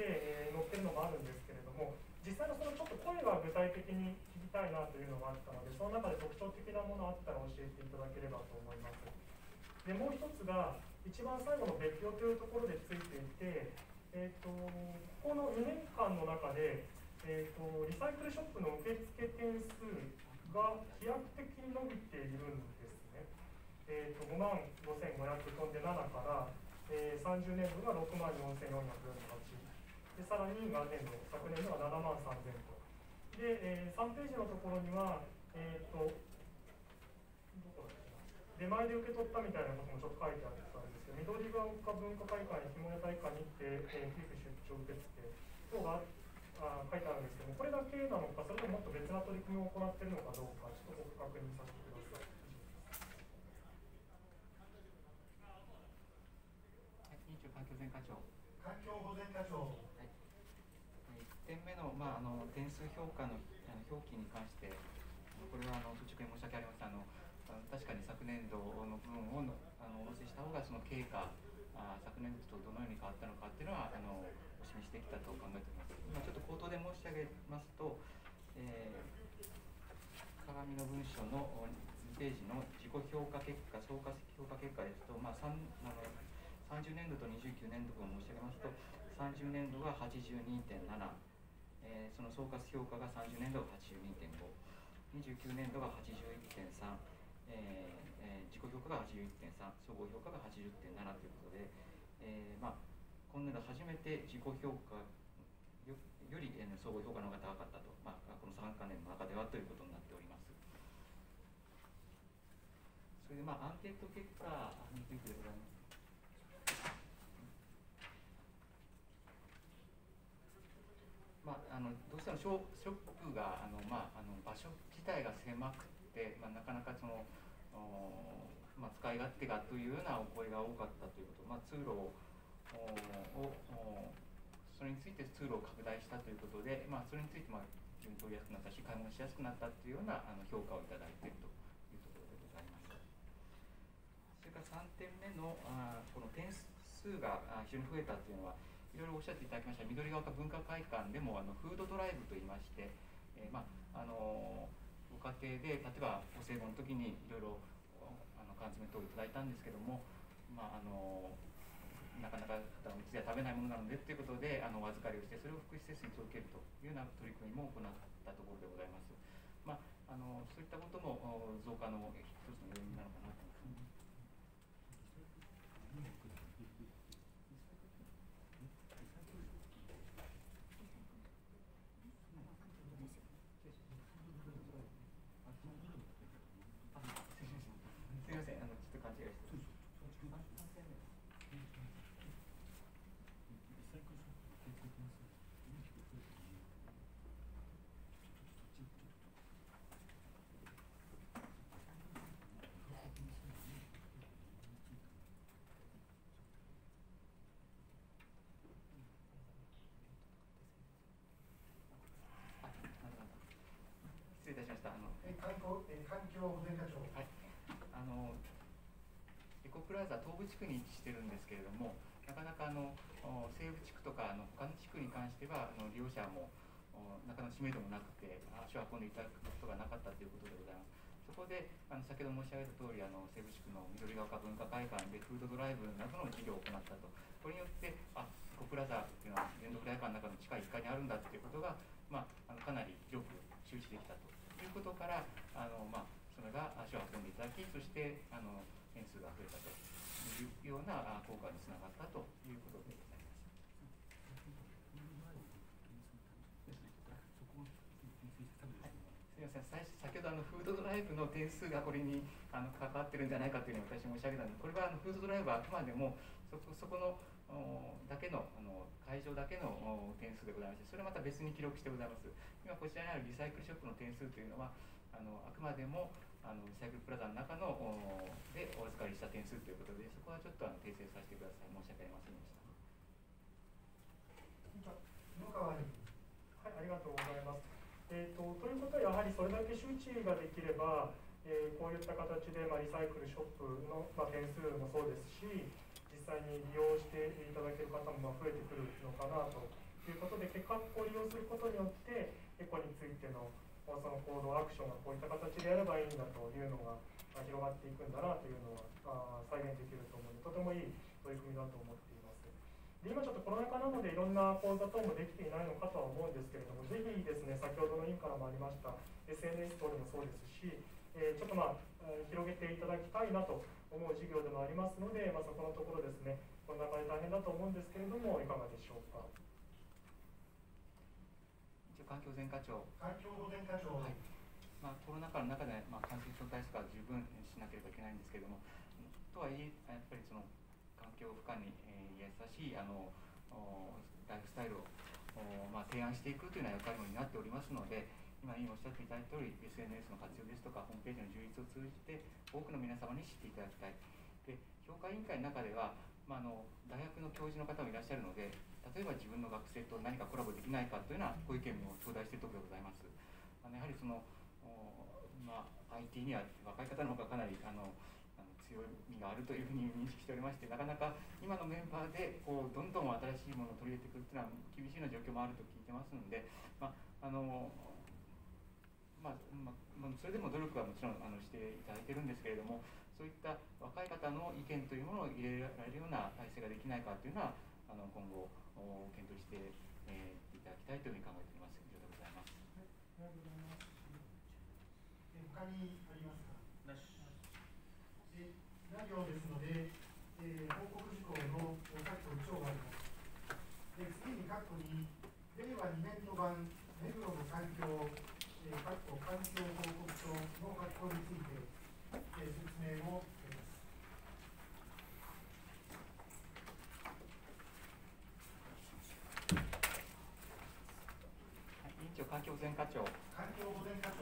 載っているのもあるんですけれども、実際のそのちょっと声が具体的に聞きたいなというのがあったので、その中で特徴的なものあったら教えていただければと思います。で、もう一つが、一番最後の別表というところでついていて、ここの2年間の中で、リサイクルショップの受付点数が飛躍的に伸びているんですね。55,500飛んで7から、30年度が64,448。でさらに元年度、昨年度は73,000と。で、3ページのところには、どこだっけな、出前で受け取ったみたいなこともちょっと書いてあったんですけど、緑が丘文化会館にひもや大会に行って、寄付出張受付等が書いてあるんですけども、これだけなのか、それとももっと別な取り組みを行っているのかどうか、ちょっとご確認させてください。 委員長、環境前課長。 環境保全課長。 はい、1点目の、点数評価の表記に関して、これは率直に申し訳ありません。確かに昨年度の分をお載せした方がその経過、昨年度とどのように変わったのかっていうのはお示しできたと考えております。今ちょっと口頭で申し上げますと、鏡の文書の2ページの自己評価結果、総括評価結果ですと、30年度と29年度分を申し上げますと、30年度が 82.7、その総括評価が30年度が 82.5、29年度が 81.3、自己評価が 81.3、総合評価が 80.7 ということで、今年度初めて自己評価より総合評価の方が高かったと、この3か年の中ではということになっております。それでアンケート結果についてでございます。どうしてもショップが場所自体が狭くて、なかなかその使い勝手がというようなお声が多かったということ、通路をそれについて通路を拡大したということで、それについて順取りやすくなったし、買い物しやすくなったというような評価をいただいているというところでございます。それから3点目のこの点数が非常に増えたというのは、いろいろおっしゃっていただきました緑が丘文化会館でもフードドライブといいまして、ご家庭で例えばお歳暮の時にいろいろ缶詰等をいただいたんですけども、なかなか普通は食べないものなのでということでお預かりをして、それを福祉施設に届けるというような取り組みも行ったところでございます。そういったことも増加の一つの要因なのかなと思います。すみません、ちょっと勘違いして。失礼いたしました。 環境保全課長。 はい。エコプラザ東部地区に位置してるんですけれども、なかなか西部地区とか他の地区に関しては利用者もなかなか知名度もなくて足を運んでいただくことがなかったということでございます。そこで先ほど申し上げた通り西部地区の緑が丘文化会館でフードドライブなどの事業を行ったと。これによってエコプラザっていうのは連続大館の中の地下1階にあるんだということが、かなり広く周知できたということから、それが足を運んでいただき、そして件数が増えたというような効果につながったということでございます。すみません、先ほどフードドライブの点数がこれに関わってるんじゃないかというふうに私申し上げたので、これはフードドライブはあくまでもそこのだけの会場だけの点数でございまして、それまた別に記録してございます。今こちらにあるリサイクルショップの点数というのはあくまでもリサイクルプラザの中のでお預かりした点数ということで、そこはちょっと訂正させてください。申し訳ありませんでした。 野川に。 はい、ありがとうございます。ということはやはりそれだけ周知ができれば、こういった形でリサイクルショップの点数もそうですし、実際に利用していただける方も増えてくるのかなということで、結果を利用することによってエコについてのその行動アクションがこういった形でやればいいんだというのが広がっていくんだなというのは再現できると思うので、とてもいい取り組みだと思っています。で、今ちょっとコロナ禍なのでいろんな講座等もできていないのかとは思うんですけれども、ぜひですね、先ほどの委員からもありました SNS 等でもそうですし、ちょっと広げていただきたいなと思う事業でもありますので、そこのところですね、この中で大変だと思うんですけれども、いかがでしょうか。 環境保全課長。 環境保全課長。 はい。コロナ禍の中で、感染症対策は十分しなければいけないんですけれども、とはいえやっぱりその環境負荷に優しいライフスタイルを提案していくというような役割になっておりますので、今おっしゃっていただいた通り SNS の活用ですとかホームページの充実を通じて多くの皆様に知っていただきたい。で、評価委員会の中では、大学の教授の方もいらっしゃるので、例えば自分の学生と何かコラボできないかというようなご意見も頂戴しているところでございます。やはりそのIT には若い方の方がかなり強みがあるというふうに認識しておりまして、なかなか今のメンバーでどんどん新しいものを取り入れてくるというのは厳しいような状況もあると聞いてますので、それでも努力はもちろんしていただいているんですけれども、そういった若い方の意見というものを入れられるような体制ができないかというのは今後検討していただきたいというふうに考えています。以上でございます。 はい、ありがとうございます。他にありますか。なし。ラ行ですので、報告事項の各個1があります。次に各個に令和2年度版目黒の環境環境報告書の発行について、説明を受けます。 委員長、環境保全課長。 環境保全課長。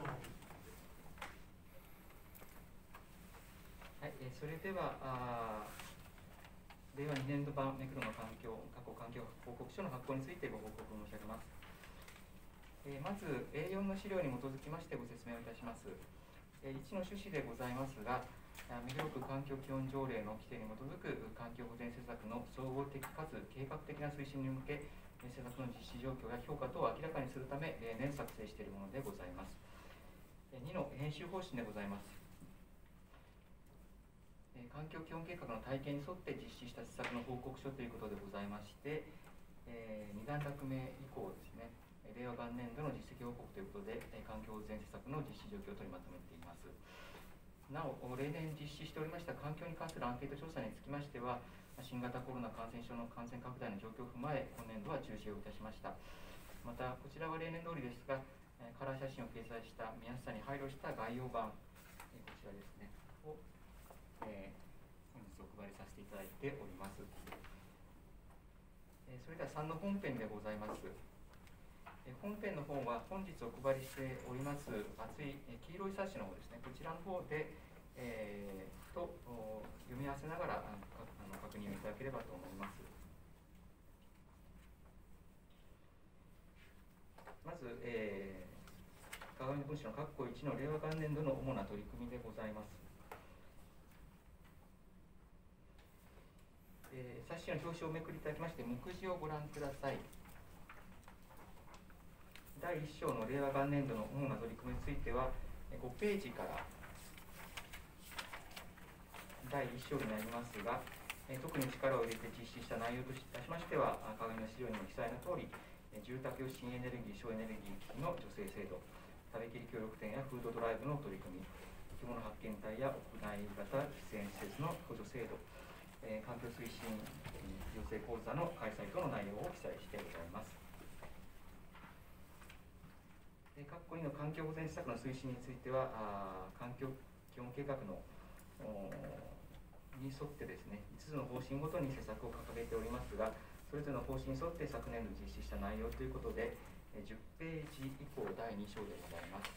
はい、それでは令和2年度版目黒の過去環境報告書の発行についてご報告申し上げます。まず A4 の資料に基づきましてご説明をいたします。1の趣旨でございますが、目黒区環境基本条例の規定に基づく環境保全施策の総合的かつ計画的な推進に向け、施策の実施状況や評価等を明らかにするため例年作成しているものでございます。2の編集方針でございます。 環境基本計画の体系に沿って実施した施策の報告書ということでございまして、2段落目以降ですね、令和元年度の実績報告ということで、環境保全施策の実施状況を取りまとめています。なお、例年実施しておりました環境に関するアンケート調査につきましては、新型コロナ感染症の感染拡大の状況を踏まえ、今年度は中止をいたしました。また、こちらは例年通りですが、カラー写真を掲載した見やすさに配慮した概要版、こちらですね、を、本日お配りさせていただいております。それでは3の本編でございます。本編の方は本日お配りしております厚い黄色い冊子の方ですね、こちらの方で、読み合わせながら確認をいただければと思います。まず、鏡の文書の括弧1の令和元年度の主な取り組みでございます。冊子の表紙をおめくりいただきまして、目次をご覧ください。第1章の令和元年度の主な取り組みについては、5ページから第1章になりますが、特に力を入れて実施した内容といたしましては、鏡の資料にも記載のとおり、住宅用新エネルギー、省エネルギー機器の助成制度、食べきり協力店やフードドライブの取り組み、生き物発見隊や屋内型喫煙施設の補助制度、環境推進行政講座の開催等の内容を記載してございます。括弧2の環境保全施策の推進については、環境基本計画のに沿ってですね、5つの方針ごとに施策を掲げておりますが、それぞれの方針に沿って昨年度実施した内容ということで、10ページ以降第2章でございます。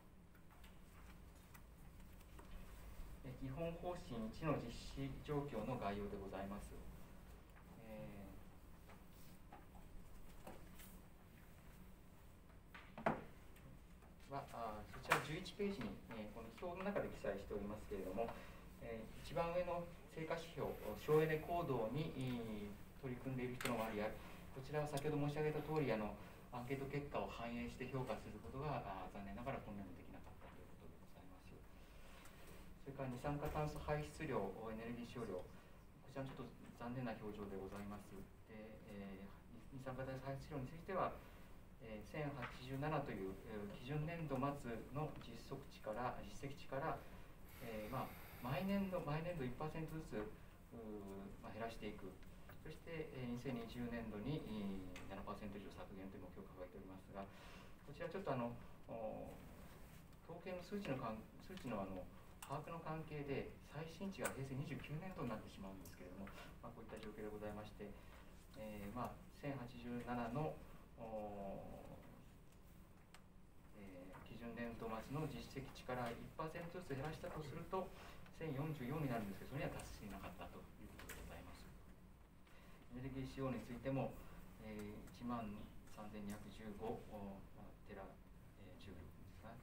基本方針1の実施状況の概要でございます。そちら11ページに、この表の中で記載しておりますけれども、一番上の成果指標、省エネ行動に取り組んでいる人の割合、こちらは先ほど申し上げた通り、アンケート結果を反映して評価することが残念ながら今年度できなかったということでございます。それから二酸化炭素排出量、エネルギー使用量、こちらちょっと残念な表情でございます。二酸化炭素排出量については、1087という基準年度末の実績値から、毎年度 1% ずつ減らしていく、そして2020年度に 7% 以上削減という目標を掲げておりますが、こちらちょっと統計の数値の把握の関係で最新値が平成29年度になってしまうんですけれども、こういった状況でございまして、1087の基準年度末の実績値から 1% ずつ減らしたとすると1044になるんですけど、それには達していなかったということでございます。エネルギー使用についても、13,215テラジュールですが、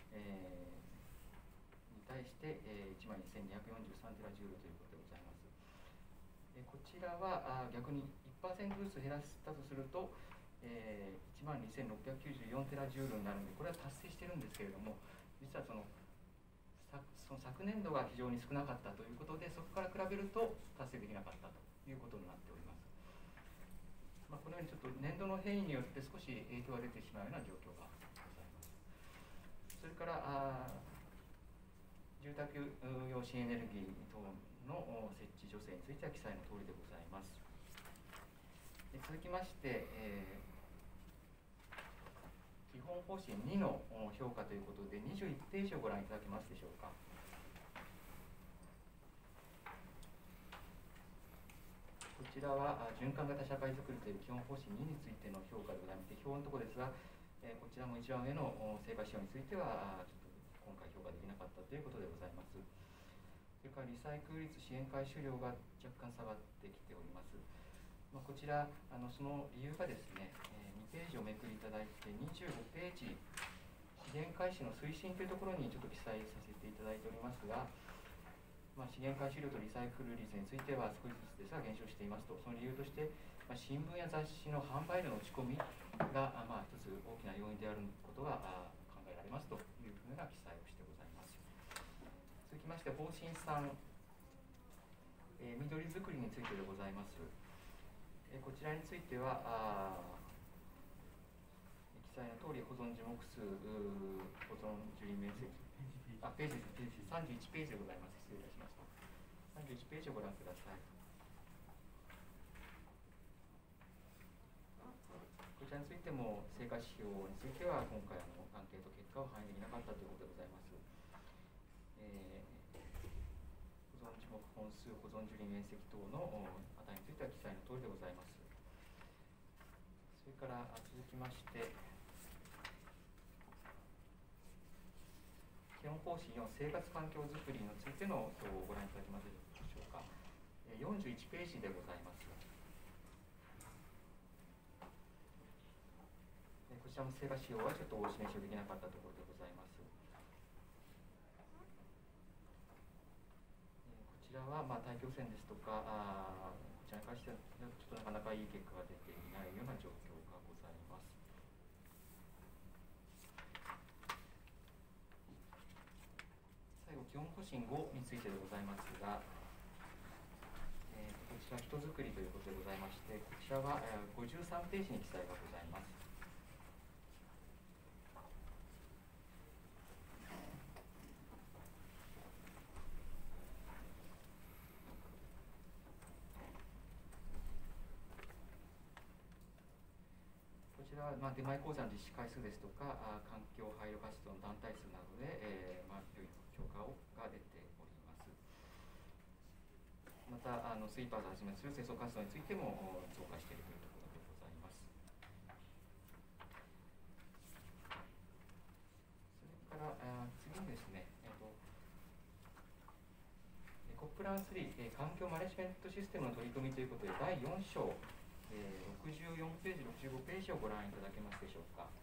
に対して、12,243テラジュールということでございます。こちらは逆に 1% ずつ減らしたとすると、12,694テラジュールになるので、これは達成しているんですけれども、実はその昨年度が非常に少なかったということで、そこから比べると達成できなかったということになっております。このようにちょっと年度の変異によって少し影響が出てしまうような状況がございます。それから住宅用新エネルギー等の設置助成については記載の通りでございます。続きまして、基本方針2の評価ということで21ページをご覧いただけますでしょうか。こちらは循環型社会づくりという基本方針2についての評価でございまして、表のところですが、こちらも一番上の成果指標についてはちょっと今回評価できなかったということでございます。それからリサイクル率支援回収量が若干下がってきております。こちらその理由がですね、2ページをめくりいただいて25ページ資源回収の推進というところにちょっと記載させていただいておりますが、資源回収量とリサイクル率については少しずつですが減少していますと。その理由として、新聞や雑誌の販売量の落ち込みが一つ大きな要因であることが考えられますというふうな記載をしてございます。続きまして方針3 緑作りについてでございます。こちらについては記載の通り保存樹木数、保存樹林面積、ページ31ページでございます。失礼いたしました。31ページをご覧ください。こちらについても成果指標については今回アンケート結果を反映できなかったということでございます。保存樹木本数、保存樹林面積等の値については記載の通りでございます。それから続きまして、基本方針4、生活環境づくりについての表をご覧いただけますでしょうか。41ページでございます。こちらも成果指標はちょっとお示しできなかったところでございます。こちらは大気汚染ですとか、こちらに関してはちょっとなかなかいい結果が出ていないような状況がございます。最後、基本方針5についてでございますが、こちら人づくりということでございまして、こちらは53ページに記載がございます。こちらは出前講座の実施回数ですとか、環境配慮活動の団体数などで、良い評価が出ております。またスイーパーズをはじめする清掃活動についても増加しているというところでございます。それから次にですね、エコプラン3、環境マネジメントシステムの取り組みということで第4章、64ページ、65ページをご覧いただけますでしょうか。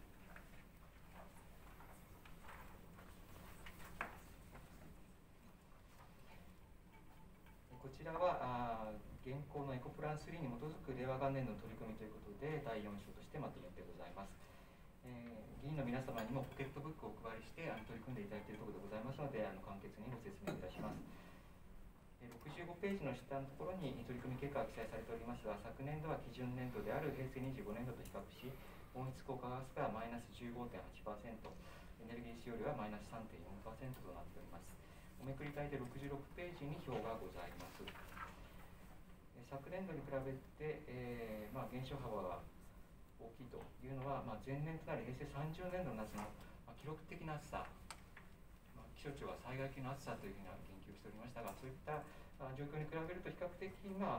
こちらは現行のエコプラン3に基づく令和元年度の取り組みということで第4章としてまとめてございます。議員の皆様にもポケットブックをお配りして取り組んでいただいているところでございますので簡潔にご説明いたします。65ページの下のところに取り組み結果が記載されておりますが、昨年度は基準年度である平成25年度と比較し、温室効果ガスがマイナス 15.8%、エネルギー使用量はマイナス 3.4% となっております。おめくりいただいて66ページに表がございます。昨年度に比べて、減少幅が大きいというのは、前年となる平成30年度の夏の、記録的な暑さ、気象庁は災害級の暑さというふうな研究をしておりましたが、そういった状況に比べると比較的穏や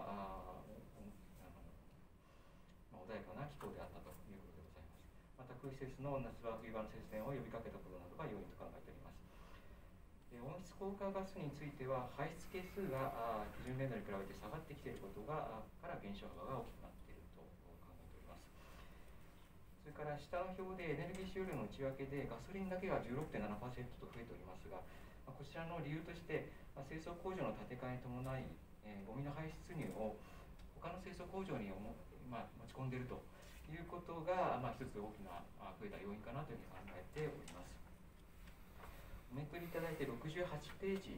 かな気候であったということでございます。また空施設の夏場冬場の節電を呼びかけたことなどが要因と考えております。温室効果ガスについては排出係数が基準年度に比べて下がってきていることから減少幅が大きくなっていると考えております。それから下の表でエネルギー使用量の内訳でガソリンだけが 16.7% と増えておりますが、こちらの理由として清掃工場の建て替えに伴い、ゴミの排出入を他の清掃工場に持ち込んでいるということが、一つ大きな増えた要因かなというふうに考えております。おめくりいただいて68ページ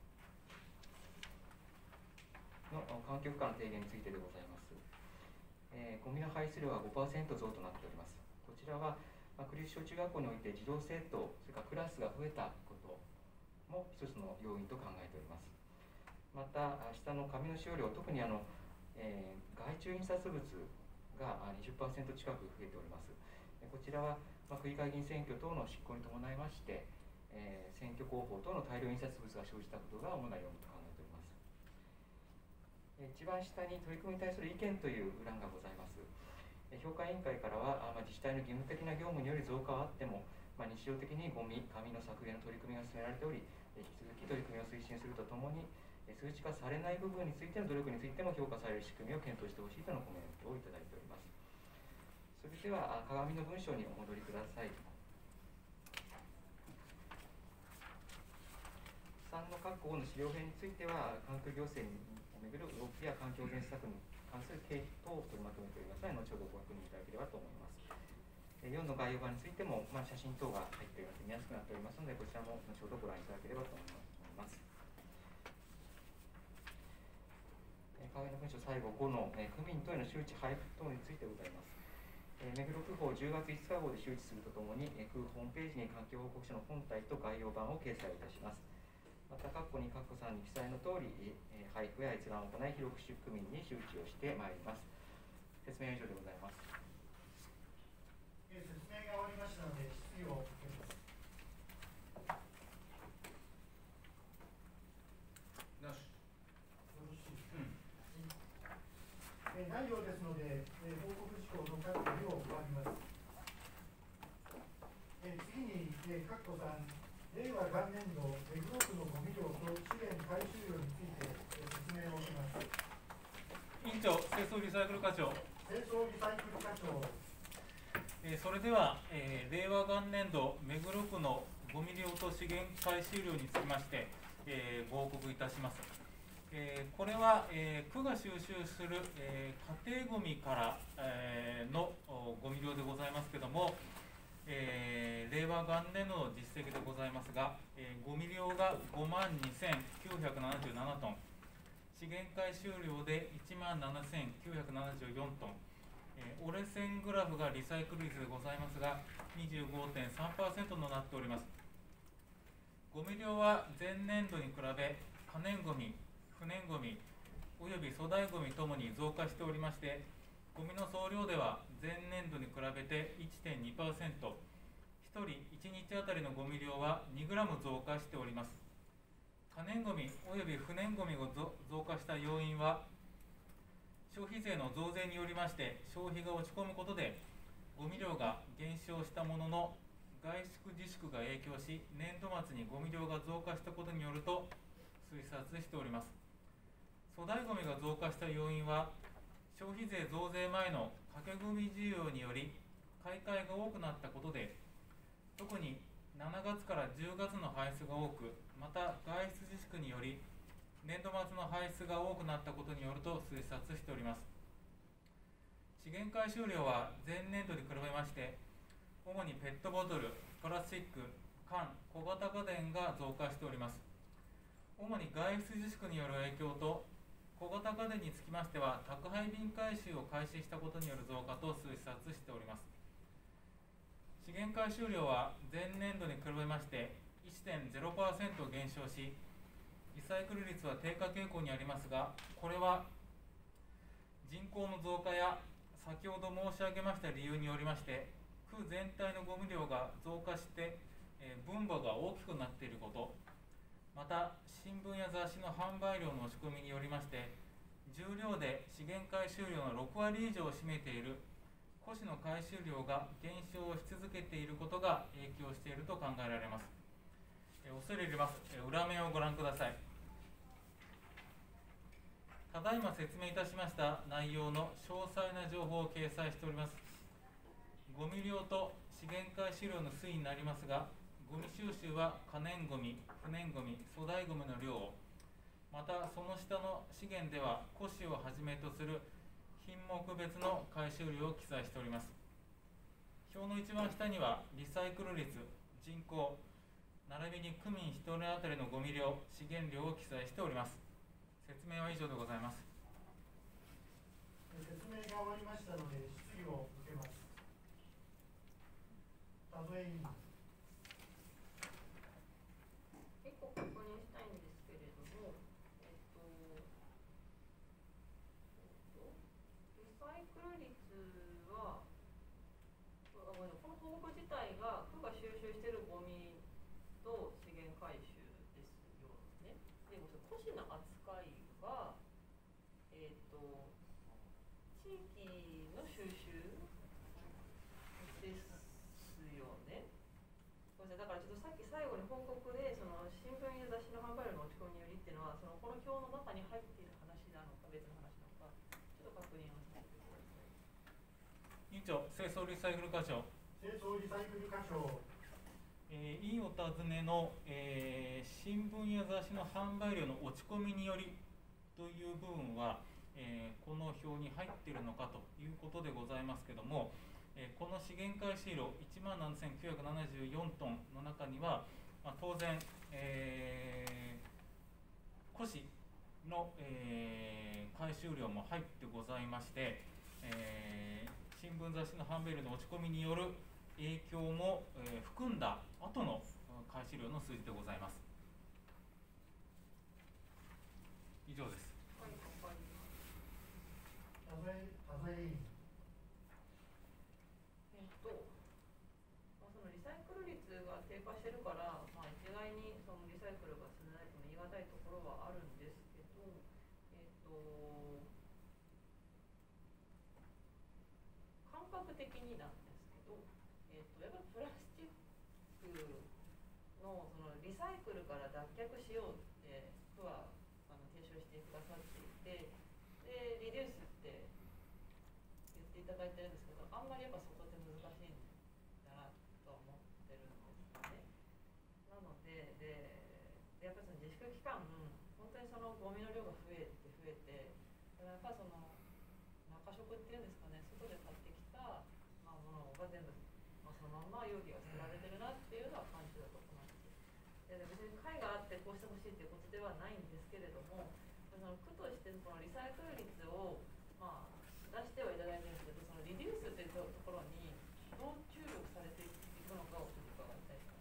の環境負荷の低減についてでございます。ゴミの排出量は 5% 増となっております。こちらは区立小中学校において児童生徒、それからクラスが増えたことも一つの要因と考えております。また下の紙の使用量、特に外注印刷物が 20% 近く増えております。こちらは区議会議員選挙等の執行に伴いまして選挙広報等の大量印刷物が生じたことが主な要因と考えております。一番下に取り組みに対する意見という欄がございます。評価委員会からは自治体の義務的な業務により増加はあっても、日常的にゴミ、紙の削減の取り組みが進められており、引き続き取り組みを推進するとともに、数値化されない部分についての努力についても評価される仕組みを検討してほしいとのコメントをいただいております。それでは鏡の文章にお戻りください。3の括弧5の資料編については、環境行政にめぐる動きや環境政策に関する経費等を取りまとめておりますので、後ほどご確認いただければと思います。4の概要版についても、写真等が入っております見やすくなっておりますので、こちらも後ほどご覧いただければと思います。 加減の文書最後5の、区民等への周知配布等についてございます。目黒区法10月5日号で周知するとともに、区ホームページに環境報告書の本体と概要版を掲載いたします。また、括弧2、括弧3に記載の通り、配布や閲覧を行い、広く区民に周知をしてまいります。説明は以上でございます。 説明が終わりましたので、質疑を受けます。 よし。 よろしいですか。ないようですので、報告事項の各項を終わります。次に、括弧3、令和元年度目黒区のゴミ量と資源回収量について説明を受けます。 委員長、清掃リサイクル課長。 清掃リサイクル課長。 それでは、令和元年度目黒区のゴミ量と資源回収量につきまして、ご報告いたします。これは、区が収集する、家庭ゴミから、のゴミ量でございますけれども、令和元年度の実績でございますが、ゴミ量が52,977トン、資源回収量で17,974トン、折れ線グラフがリサイクル率でございますが 25.3% となっております。ゴミ量は前年度に比べ可燃ゴミ、不燃ゴミおよび粗大ゴミともに増加しておりまして、ゴミの総量では前年度に比べて 1.2%、 1人1日あたりのゴミ量は 2g 増加しております。可燃ゴミおよび不燃ゴミが増加した要因は、消費税の増税によりまして消費が落ち込むことでゴミ量が減少したものの、外出自粛が影響し年度末にゴミ量が増加したことによると推察しております。粗大ゴミが増加した要因は、消費税増税前の掛けゴミ需要により買い替えが多くなったことで、特に7月から10月の排出が多く、また外出自粛により年度末の排出が多くなったことによると推察しております。資源回収量は前年度に比べまして、主にペットボトル、プラスチック、缶、小型家電が増加しております。主に外出自粛による影響と、小型家電につきましては宅配便回収を開始したことによる増加と推察しております。資源回収量は前年度に比べまして 1.0% 減少し、リサイクル率は低下傾向にありますが、これは人口の増加や先ほど申し上げました理由によりまして、区全体のゴミ量が増加して、分母が大きくなっていること、また新聞や雑誌の販売量の落ち込みによりまして、重量で資源回収量の6割以上を占めている古紙の回収量が減少し続けていることが影響していると考えられます。恐れ入ります。裏面をご覧ください。ただいま説明いたしました内容の詳細な情報を掲載しております。ゴミ量と資源回収量の推移になりますが、ゴミ収集は可燃ゴミ、不燃ゴミ、粗大ゴミの量を、またその下の資源では古紙をはじめとする品目別の回収量を記載しております。表の一番下にはリサイクル率、人口、並びに区民1人当たりのゴミ量、資源量を記載しております。説明は以上でございます。 説明が終わりましたので質疑を受けます。田添委員。 結構確認したいんですけれども、リサイクル率は、この項目自体が区が収集しているゴミと資源回収ですよね。でも古紙の扱いは、地域の収集ですよね。ごめんなさい、だからちょっとさっき最後に報告でその新聞や雑誌の販売量の落ち込みによりっていうのは、そのこの表の中に入っている話なのか別の話なのか、ちょっと確認をさせてください。 委員長、清掃リサイクル課長。 清掃リサイクル課長。 委員お尋ねの、新聞や雑誌の販売量の落ち込みによりという部分は、この表に入っているのかということでございますけれども、この資源回収量17,974トンの中には、当然、古紙の、回収量も入ってございまして、新聞雑誌の販売量の落ち込みによる影響も、含んだ後の回収量の数字でございます。以上です。 はい、 田添委員。 そのリサイクル率が低下してるから、一概にそのリサイクルが進んでないとも言い難いところはあるんですけど、感覚的になんですけど、やっぱりプラスチックのそのリサイクルから脱却しようって区は提唱してくださっていて、でリデュースって言っていただいてるんですけど、あんまりやっぱそこって難しいんだなと思ってるんですよね。なので、やっぱりその自粛期間、本当にそのゴミの量が増えて、やっぱりその中食っていうんですかね、外で買ってきた、ものが全部、そのまんま容器が捨てられてるなっていうのは感じたことなんです。で別に会があってこうしてほしいっていうことではないんですけれども、その区としてこのリサイクル率を、出してはいただいてるんですけど、そのリデュースっていうところにどう注力されていくのかをちょっと伺いたいと思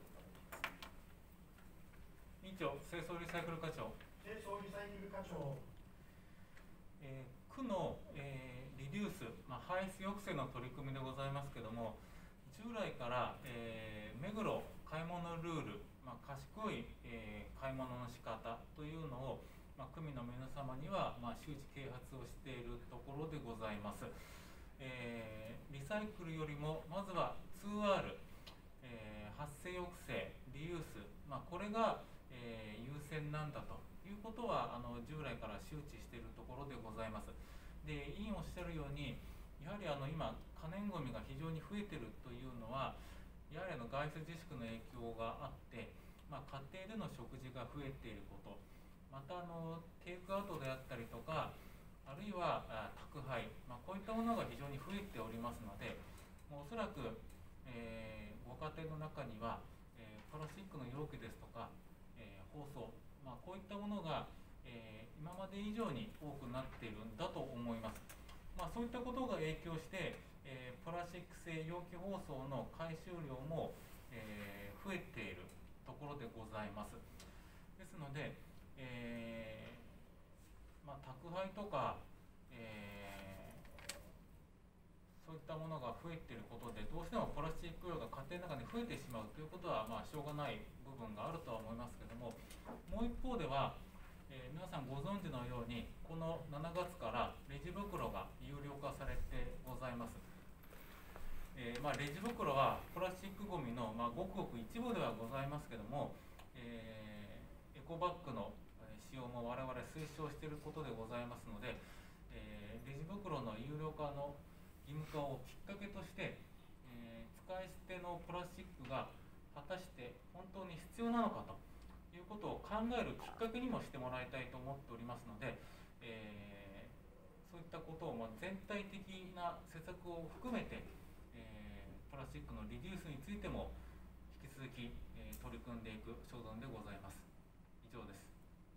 うんですけど。委員長、清掃リサイクル課長。 清掃リサイクル課長。 区の、リデュース、排出抑制の取り組みでございますけれども、従来から、目黒買い物ルール、賢い、買い物の仕方というのを、区民の皆様には、周知啓発をしているところでございます。リサイクルよりもまずは 2R、発生抑制、リユース、これが、優先なんだということは従来から周知しているところでございます。で、委員おっしゃるように、やはり今可燃ごみが非常に増えているというのは、やはり外出自粛の影響があって、家庭での食事が増えていること、またテイクアウトであったりとか、あるいは宅配、こういったものが非常に増えておりますので、おそらく、ご家庭の中には、プラスチックの容器ですとか、包装、こういったものが、今まで以上に多くなっているんだと思います。そういったことが影響して、プラスチック製容器包装の回収量も、増えているところでございます。ですので、宅配とか、そういったものが増えていることで、どうしてもプラスチック量が家庭の中に増えてしまうということは、しょうがない部分があるとは思いますけれども、もう一方では、皆さんご存知のように、この7月からレジ袋が有料化されてございます。レジ袋はプラスチックごみの、ごくごく一部ではございますけれども、エコバッグの使用も我々推奨していることでございますので、レジ袋の有料化の義務化をきっかけとして、使い捨てのプラスチックが果たして本当に必要なのかということを考えるきっかけにもしてもらいたいと思っておりますので、そういったことを全体的な施策を含めて、プラスチックのリデュースについても引き続き、取り組んでいく所存でございます。以上です。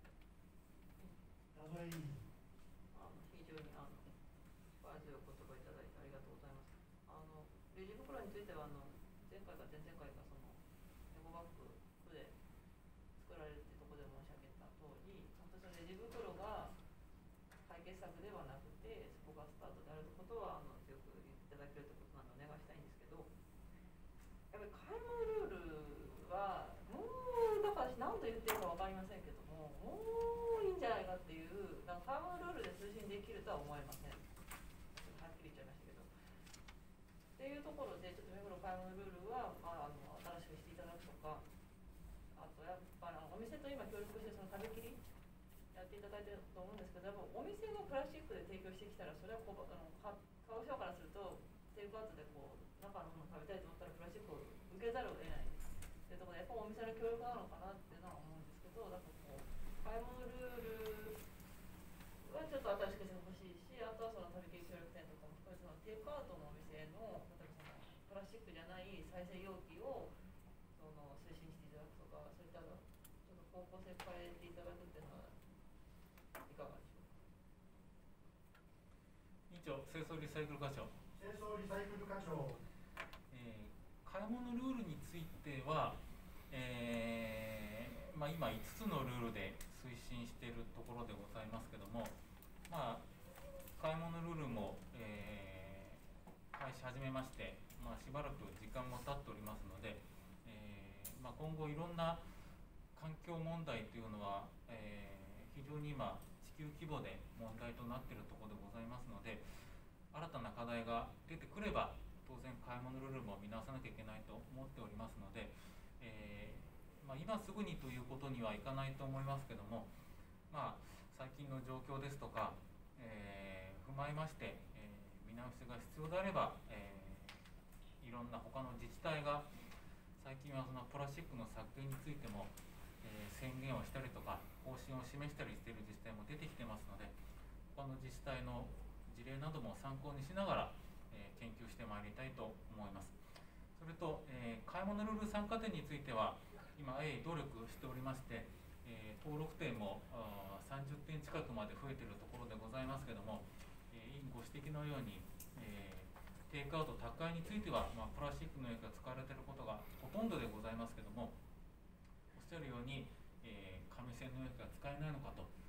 田添委員。 非常に力強いお言葉いただいてありがとうございます。レジ袋については前回か前々回かそのエコバッグで作られるってところで申し上げた通り、本当にレジ袋が解決策ではなくて、そこがスタートであることは強く言っていただけるということなのでお願いしたいんですけど、やっぱり買い物ルールはもうだから何と言っていいか分かりませんけども、もういいんじゃないかっていう、買い物ルールで推進できるとは思えません。はっきり言っちゃいましたけど。っていうところで、ちょっと目黒買い物ルールは、新しくしていただくとか、あとやっぱりお店と今協力してその食べきりやっていただいてると思うんですけど、お店がプラスチックで提供してきたら、それは買う人からするとテイクアウトで中のものを食べたいと思ったらプラスチックを受けざるを得ないっていうところで、やっぱお店の協力なのかなっていうのは思うんですけど、買い物ルールはちょっと新しくしてほしいし、あとはその食べきり協力店とかも含めて、そのテイクアウトのお店の例えばプラスチックじゃない再生容器を推進していただくとか、そういったちょっと方向性変えていただくっていうのはかがでしょうか。 委員長、清掃リサイクル課長。 清掃リサイクル課長。 買い物ルールについては、今5つのルールで推進しているところでございますけども、買い物ルールも、開始始めまして、しばらく時間も経っておりますので、今後いろんな環境問題というのは、非常に今地球規模で問題となっているところでございますので、新たな課題が出てくれば当然買い物ルールも見直さなきゃいけないと思っておりますので、今すぐにということにはいかないと思いますけども、最近の状況ですとか、踏まえまして、見直しが必要であれば、いろんな他の自治体が最近はそのプラスチックの削減についても、宣言をしたりとか方針を示したりしている自治体も出てきてますので、他の自治体の事例なども参考にしながら、研究してまいりたいと思います。それと、買い物ルール参加点については今努力しておりまして、登録点も30点近くまで増えているところでございますけども、委員ご指摘のように、テイクアウト宅配については、プラスチックの容器が使われていることがほとんどでございますけども、おっしゃるように、紙製の容器が使えないのかと